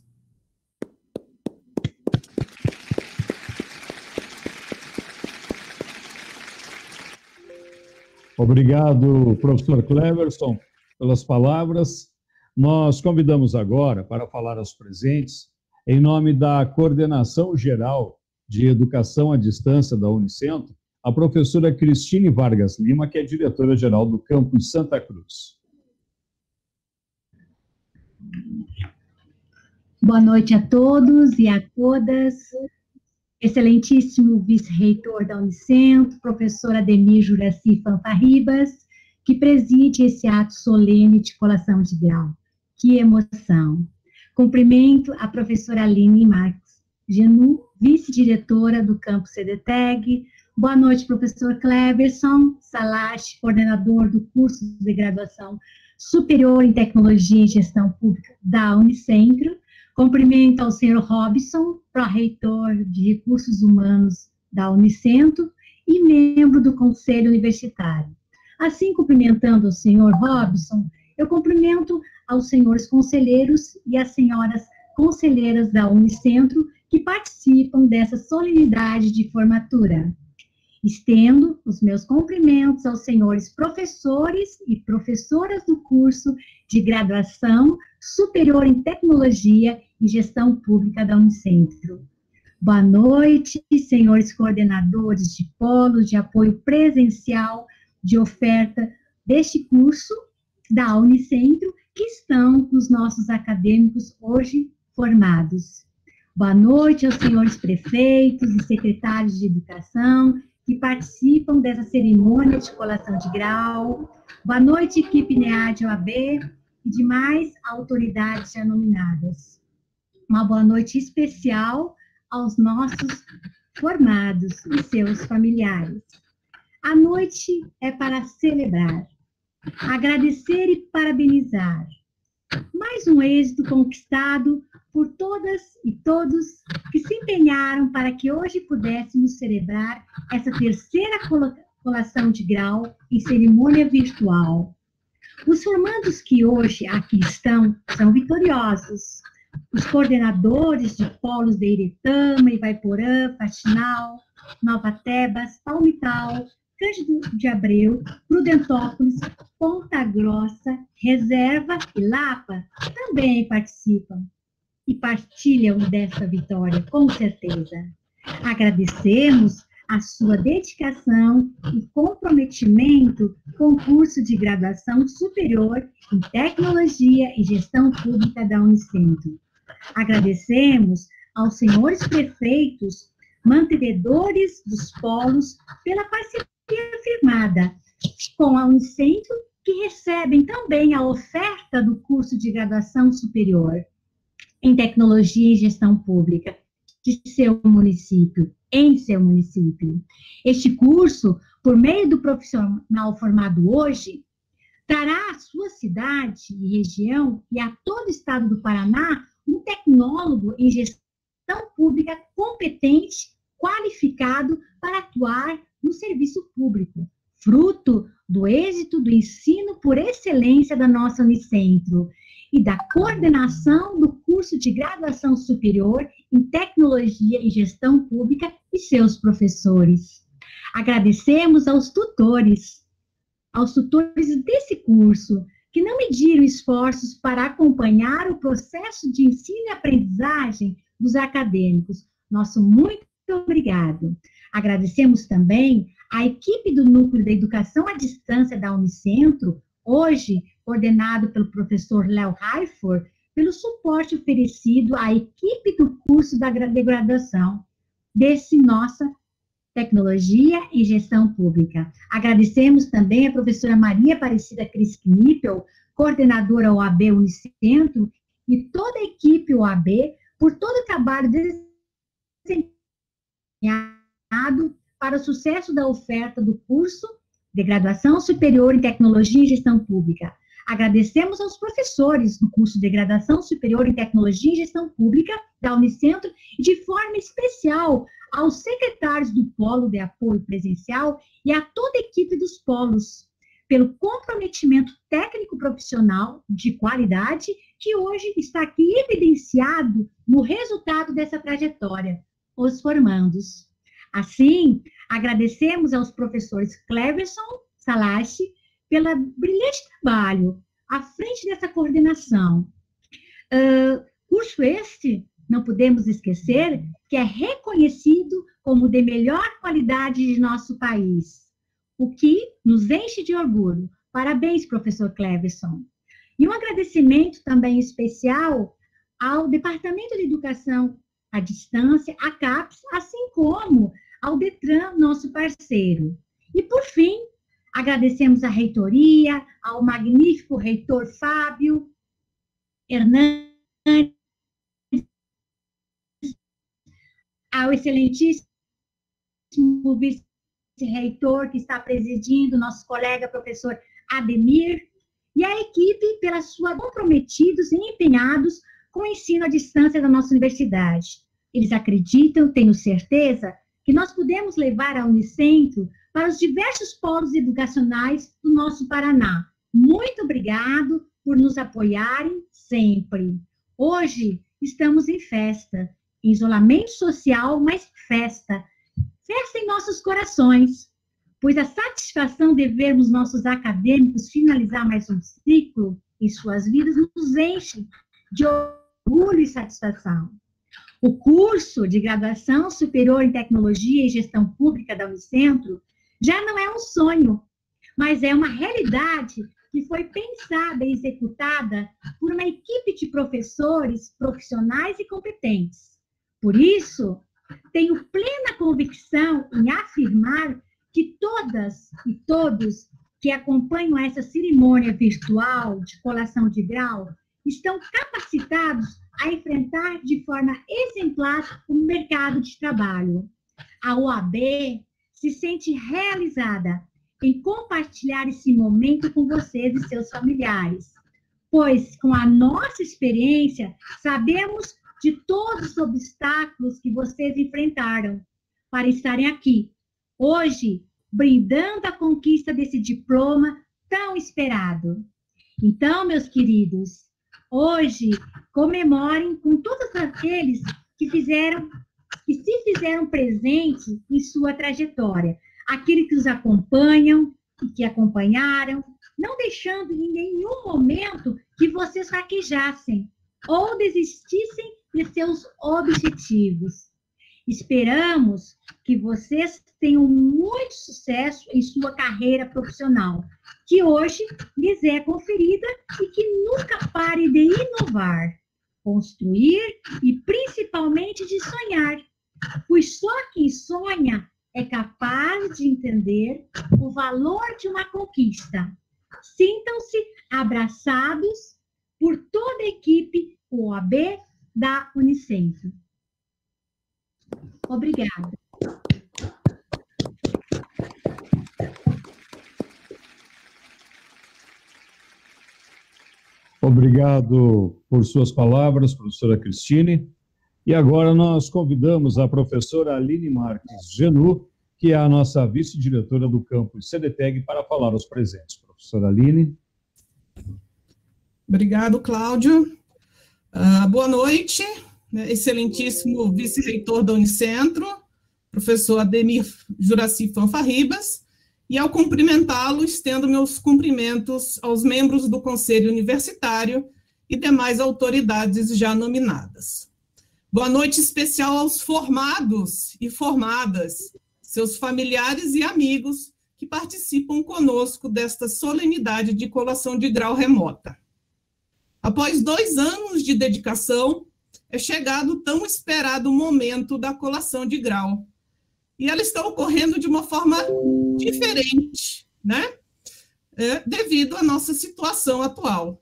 Obrigado, professor Cleverson, pelas palavras. Nós convidamos agora para falar aos presentes, em nome da Coordenação Geral de Educação à Distância da Unicentro, a professora Cristine Vargas Lima, que é diretora-geral do campus Santa Cruz. Boa noite a todos e a todas. Excelentíssimo vice-reitor da Unicentro, professor Ademir Juraci Fanfarribas, que preside esse ato solene de colação de grau. Que emoção! Cumprimento a professora Aline Marques Genu, vice-diretora do campus CDTEG, Boa noite, professor Cleverson Salache, coordenador do curso de graduação superior em Tecnologia e Gestão Pública da Unicentro. Cumprimento ao senhor Robson, pró-reitor de Recursos Humanos da Unicentro e membro do Conselho Universitário. Assim, cumprimentando o senhor Robson, eu cumprimento aos senhores conselheiros e às senhoras conselheiras da Unicentro que participam dessa solenidade de formatura. Estendo os meus cumprimentos aos senhores professores e professoras do curso de graduação superior em Tecnologia e Gestão Pública da Unicentro. Boa noite, senhores coordenadores de polos de apoio presencial de oferta deste curso da Unicentro, que estão com os nossos acadêmicos hoje formados. Boa noite aos senhores prefeitos e secretários de educação que participam dessa cerimônia de colação de grau. Boa noite, equipe NEAD OAB e demais autoridades já nominadas. Uma boa noite especial aos nossos formados e seus familiares. A noite é para celebrar, agradecer e parabenizar. Mais um êxito conquistado por todas e todos que se empenharam para que hoje pudéssemos celebrar essa terceira colação de grau em cerimônia virtual. Os formandos que hoje aqui estão são vitoriosos. Os coordenadores de polos de Iretama, Ivaiporã, Faxinal, Nova Tebas, Palmital, Cândido de Abreu, Prudentópolis, Ponta Grossa, Reserva e Lapa também participam e partilham dessa vitória, com certeza. Agradecemos a sua dedicação e comprometimento com o curso de graduação superior em Tecnologia e Gestão Pública da Unicentro. Agradecemos aos senhores prefeitos, mantenedores dos polos, pela parceria firmada com a Unicentro, que recebem também a oferta do curso de graduação superior em Tecnologia e Gestão Pública de seu município, em seu município. Este curso, por meio do profissional formado hoje, trará à sua cidade e região e a todo o estado do Paraná um tecnólogo em gestão pública competente, qualificado para atuar no serviço público, fruto do êxito do ensino por excelência da nossa Unicentro e da coordenação do curso de graduação superior em Tecnologia e Gestão Pública e seus professores. Agradecemos aos tutores desse curso, que não mediram esforços para acompanhar o processo de ensino e aprendizagem dos acadêmicos. Nosso muito obrigado. Agradecemos também a equipe do Núcleo da Educação à Distância da Unicentro, hoje coordenado pelo professor Léo Raifor, pelo suporte oferecido à equipe do curso da graduação desse nossa Tecnologia e Gestão Pública. Agradecemos também a professora Maria Aparecida Cris Knippel, coordenadora OAB Unicentro, e toda a equipe OAB por todo o trabalho desempenhado para o sucesso da oferta do curso de graduação superior em Tecnologia e Gestão Pública. Agradecemos aos professores do curso de graduação superior em Tecnologia e Gestão Pública da Unicentro e, de forma especial, aos secretários do Polo de Apoio Presencial e a toda a equipe dos polos, pelo comprometimento técnico-profissional de qualidade que hoje está aqui evidenciado no resultado dessa trajetória, os formandos. Assim, agradecemos aos professores Cleverson Salache pelo brilhante trabalho à frente dessa coordenação. Curso este, não podemos esquecer, que é reconhecido como de melhor qualidade de nosso país, o que nos enche de orgulho. Parabéns, professor Cleverson. E um agradecimento também especial ao Departamento de Educação à Distância, a CAPES, assim como ao DETRAN, nosso parceiro. E, por fim, agradecemos à reitoria, ao magnífico reitor Fábio Hernandes, ao excelentíssimo vice-reitor que está presidindo, nosso colega professor Ademir, e a equipe pela sua comprometidos e empenhados com o ensino à distância da nossa universidade. Eles acreditam, tenho certeza, que nós podemos levar a Unicentro para os diversos polos educacionais do nosso Paraná. Muito obrigado por nos apoiarem sempre. Hoje estamos em festa, em isolamento social, mas festa. Festa em nossos corações, pois a satisfação de vermos nossos acadêmicos finalizar mais um ciclo em suas vidas nos enche de orgulho e satisfação. O curso de graduação superior em tecnologia e gestão pública da Unicentro já não é um sonho, mas é uma realidade que foi pensada e executada por uma equipe de professores profissionais e competentes. Por isso, tenho plena convicção em afirmar que todas e todos que acompanham essa cerimônia virtual de colação de grau estão capacitados a enfrentar de forma exemplar o mercado de trabalho. A OAB se sente realizada em compartilhar esse momento com vocês e seus familiares, pois, com a nossa experiência, sabemos de todos os obstáculos que vocês enfrentaram para estarem aqui, hoje, brindando a conquista desse diploma tão esperado. Então, meus queridos, hoje, comemorem com todos aqueles que se fizeram presente em sua trajetória, aqueles que os acompanham e que acompanharam, não deixando em nenhum momento que vocês fraquejassem ou desistissem de seus objetivos. Esperamos que vocês tenham muito sucesso em sua carreira profissional, que hoje lhes é conferida e que nunca pare de inovar, construir e principalmente de sonhar, pois só quem sonha é capaz de entender o valor de uma conquista. Sintam-se abraçados por toda a equipe OAB da Unicentro. Obrigada. Obrigado por suas palavras, professora Cristine. E agora nós convidamos a professora Aline Marques Genu, que é a nossa vice-diretora do campus CDTEG, para falar aos presentes. Professora Aline. Obrigado, Cláudio. Boa noite, excelentíssimo vice-reitor da Unicentro, professor Ademir Juraci Fanfarribas, e ao cumprimentá-lo, estendo meus cumprimentos aos membros do Conselho Universitário e demais autoridades já nominadas. Boa noite especial aos formados e formadas, seus familiares e amigos que participam conosco desta solenidade de colação de grau remota. Após 2 anos de dedicação, é chegado o tão esperado momento da colação de grau. E ela está ocorrendo de uma forma diferente, né? Devido à nossa situação atual.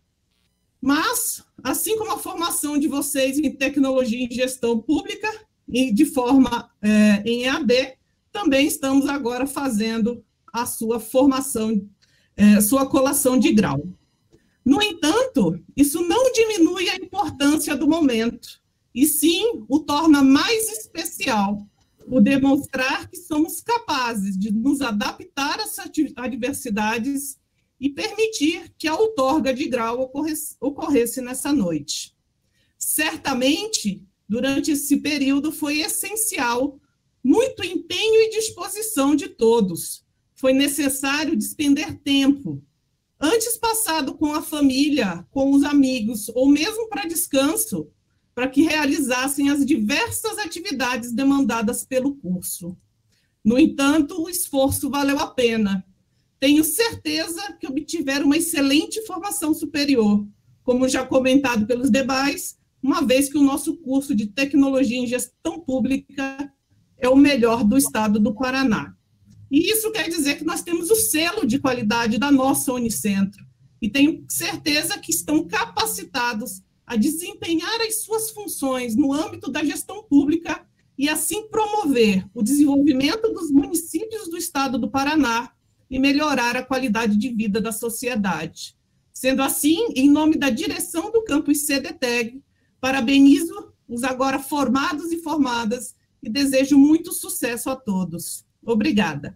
Mas, assim como a formação de vocês em tecnologia e gestão pública, e de forma em EAD, também estamos agora fazendo a sua formação, sua colação de grau. No entanto, isso não diminui a importância do momento, e sim o torna mais especial, por demonstrar que somos capazes de nos adaptar às adversidades e permitir que a outorga de grau ocorresse nessa noite. Certamente, durante esse período foi essencial muito empenho e disposição de todos. Foi necessário despender tempo, antes passado com a família, com os amigos, ou mesmo para descanso, para que realizassem as diversas atividades demandadas pelo curso. No entanto, o esforço valeu a pena. Tenho certeza que obtiveram uma excelente formação superior, como já comentado pelos demais, uma vez que o nosso curso de Tecnologia em Gestão Pública é o melhor do estado do Paraná. E isso quer dizer que nós temos o selo de qualidade da nossa Unicentro, e tenho certeza que estão capacitados a desempenhar as suas funções no âmbito da gestão pública e assim promover o desenvolvimento dos municípios do estado do Paraná e melhorar a qualidade de vida da sociedade. Sendo assim, em nome da direção do campus CDTEG, parabenizo os agora formados e formadas e desejo muito sucesso a todos. Obrigada.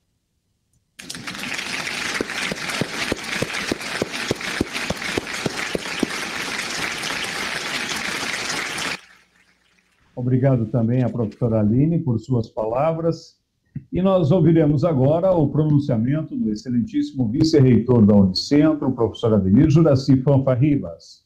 Obrigado também à professora Aline por suas palavras. E nós ouviremos agora o pronunciamento do excelentíssimo vice-reitor da Unicentro, o professor Ademir Juracy Fanfarribas.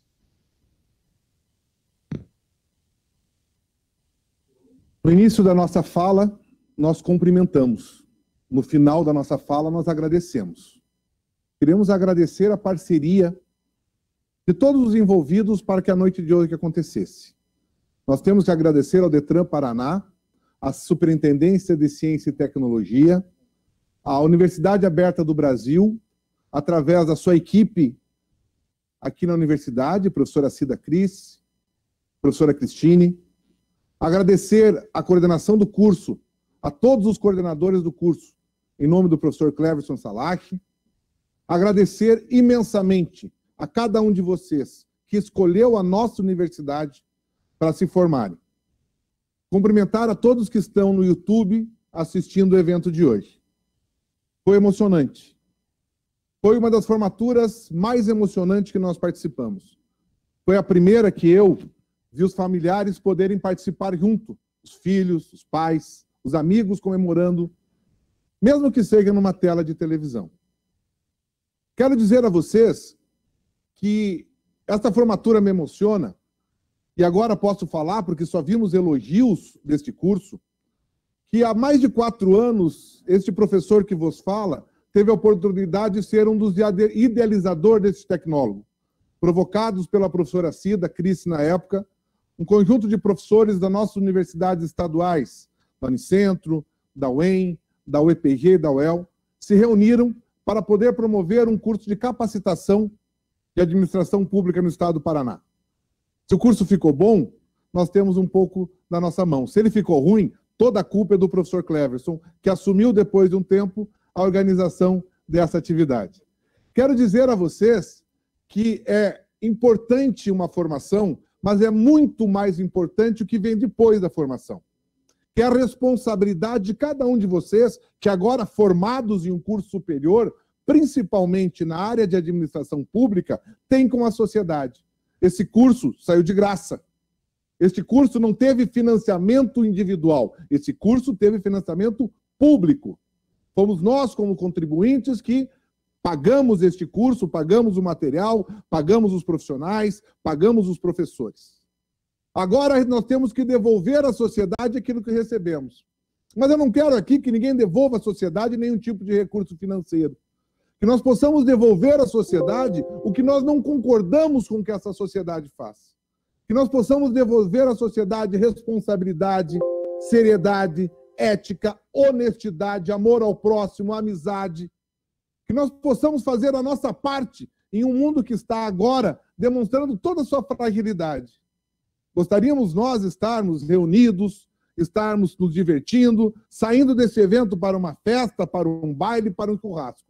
No início da nossa fala, nós cumprimentamos. No final da nossa fala, nós agradecemos. Queremos agradecer a parceria de todos os envolvidos para que a noite de hoje acontecesse. Nós temos que agradecer ao Detran Paraná, à Superintendência de Ciência e Tecnologia, à Universidade Aberta do Brasil, através da sua equipe aqui na universidade, professora Cida Cris, professora Cristine. Agradecer a coordenação do curso, a todos os coordenadores do curso, em nome do professor Cleverson Salah. Agradecer imensamente a cada um de vocês que escolheu a nossa universidade para se formarem. Cumprimentar a todos que estão no YouTube assistindo o evento de hoje. Foi emocionante. Foi uma das formaturas mais emocionantes que nós participamos. Foi a primeira que eu vi os familiares poderem participar junto, os filhos, os pais, os amigos comemorando, mesmo que seja numa tela de televisão. Quero dizer a vocês que esta formatura me emociona. E agora posso falar, porque só vimos elogios deste curso, que há mais de 4 anos, este professor que vos fala teve a oportunidade de ser um dos idealizadores desse tecnólogo, provocados pela professora Cida Cris na época, um conjunto de professores das nossas universidades estaduais, da Unicentro, da UEM, da UEPG e da UEL, se reuniram para poder promover um curso de capacitação de administração pública no estado do Paraná. Se o curso ficou bom, nós temos um pouco na nossa mão. Se ele ficou ruim, toda a culpa é do professor Cleverson, que assumiu depois de um tempo a organização dessa atividade. Quero dizer a vocês que é importante uma formação, mas é muito mais importante o que vem depois da formação, que é a responsabilidade de cada um de vocês, que agora formados em um curso superior, principalmente na área de administração pública, tem com a sociedade. Esse curso saiu de graça. Este curso não teve financiamento individual. Esse curso teve financiamento público. Fomos nós, como contribuintes, que pagamos este curso, pagamos o material, pagamos os profissionais, pagamos os professores. Agora nós temos que devolver à sociedade aquilo que recebemos. Mas eu não quero aqui que ninguém devolva à sociedade nenhum tipo de recurso financeiro. Que nós possamos devolver à sociedade o que nós não concordamos com que essa sociedade faz. Que nós possamos devolver à sociedade responsabilidade, seriedade, ética, honestidade, amor ao próximo, amizade. Que nós possamos fazer a nossa parte em um mundo que está agora demonstrando toda a sua fragilidade. Gostaríamos nós estarmos reunidos, estarmos nos divertindo, saindo desse evento para uma festa, para um baile, para um churrasco.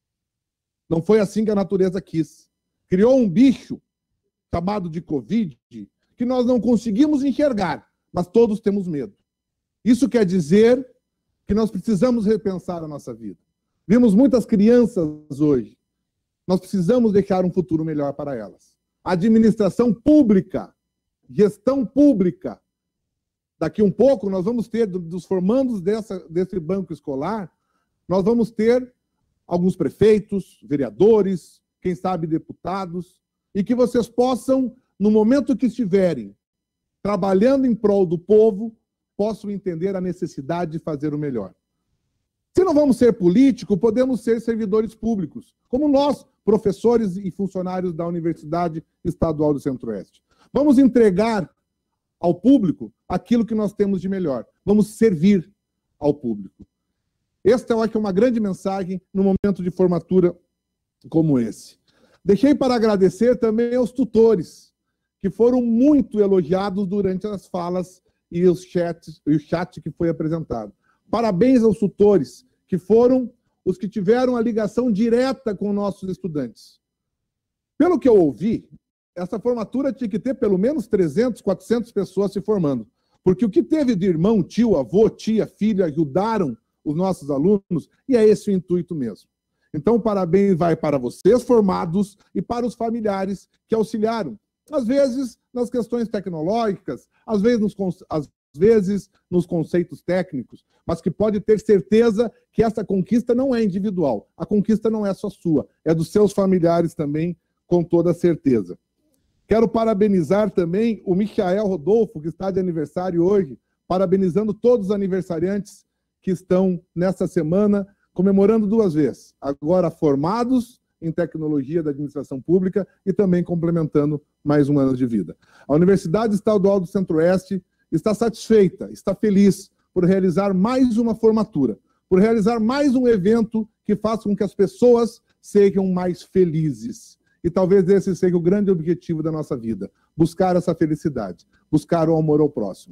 Não foi assim que a natureza quis. Criou um bicho chamado de Covid, que nós não conseguimos enxergar, mas todos temos medo. Isso quer dizer que nós precisamos repensar a nossa vida. Vimos muitas crianças hoje. Nós precisamos deixar um futuro melhor para elas. Administração pública, gestão pública. Daqui um pouco nós vamos ter, dos formandos desse banco escolar, nós vamos ter alguns prefeitos, vereadores, quem sabe deputados, e que vocês possam, no momento que estiverem trabalhando em prol do povo, possam entender a necessidade de fazer o melhor. Se não vamos ser políticos, podemos ser servidores públicos, como nós, professores e funcionários da Universidade Estadual do Centro-Oeste. Vamos entregar ao público aquilo que nós temos de melhor. Vamos servir ao público. Esta eu acho que é uma grande mensagem no momento de formatura como esse. Deixei para agradecer também aos tutores, que foram muito elogiados durante as falas e o chat que foi apresentado. Parabéns aos tutores, que foram os que tiveram a ligação direta com nossos estudantes. Pelo que eu ouvi, essa formatura tinha que ter pelo menos 300, 400 pessoas se formando. Porque o que teve de irmão, tio, avô, tia, filha, ajudaram os nossos alunos, e é esse o intuito mesmo. Então, parabéns vai para vocês formados e para os familiares que auxiliaram. Às vezes, nas questões tecnológicas, às vezes nos conceitos técnicos, mas que pode ter certeza que essa conquista não é individual. A conquista não é só sua, é dos seus familiares também, com toda certeza. Quero parabenizar também o Michael Rodolfo, que está de aniversário hoje, parabenizando todos os aniversariantes que estão nessa semana, comemorando 2 vezes. Agora formados em tecnologia da administração pública e também complementando mais um ano de vida. A Universidade Estadual do Centro-Oeste está satisfeita, está feliz por realizar mais uma formatura, por realizar mais um evento que faça com que as pessoas sejam mais felizes. E talvez esse seja o grande objetivo da nossa vida, buscar essa felicidade, buscar o amor ao próximo.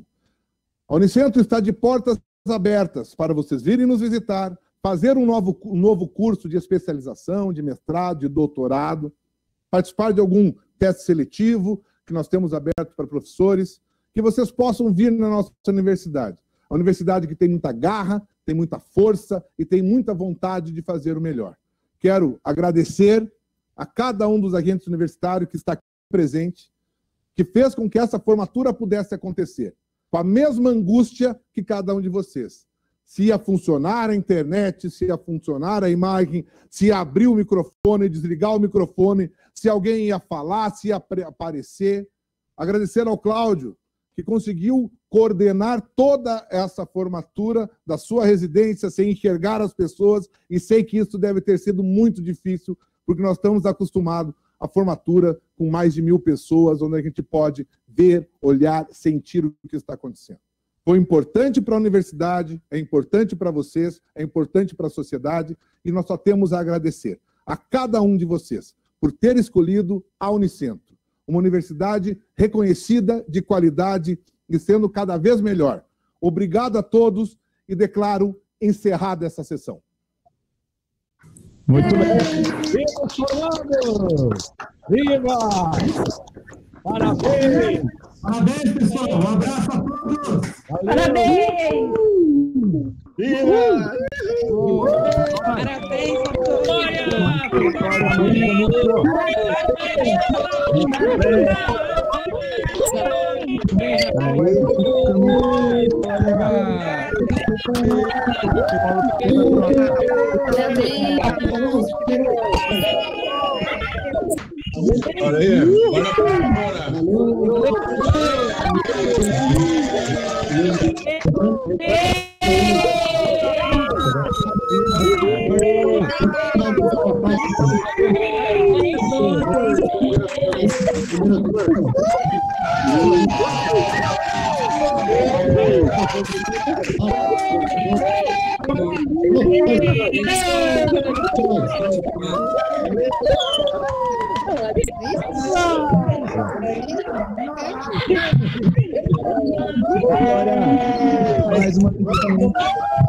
A Unicentro está de portas abertas para vocês virem nos visitar, fazer um novo curso de especialização, de mestrado, de doutorado, participar de algum teste seletivo que nós temos aberto para professores, que vocês possam vir na nossa universidade. A universidade que tem muita garra, tem muita força e tem muita vontade de fazer o melhor. Quero agradecer a cada um dos agentes universitários que está aqui presente, que fez com que essa formatura pudesse acontecer, com a mesma angústia que cada um de vocês. Se ia funcionar a internet, se ia funcionar a imagem, se ia abrir o microfone e desligar o microfone, se alguém ia falar, se ia aparecer. Agradecer ao Cláudio, que conseguiu coordenar toda essa formatura da sua residência, sem enxergar as pessoas, e sei que isso deve ter sido muito difícil, porque nós estamos acostumados à formatura com mais de 1000 pessoas, onde a gente pode ver, olhar, sentir o que está acontecendo. Foi importante para a universidade, é importante para vocês, é importante para a sociedade, e nós só temos a agradecer a cada um de vocês por ter escolhido a Unicentro, uma universidade reconhecida, de qualidade e sendo cada vez melhor. Obrigado a todos e declaro encerrada essa sessão. Muito bem. Viva formados! Viva! Parabéns! Parabéns, pessoal! Um abraço a todos! Valeu. Parabéns! Viva! Parabéns a todos! Olha aí, bora Mais uma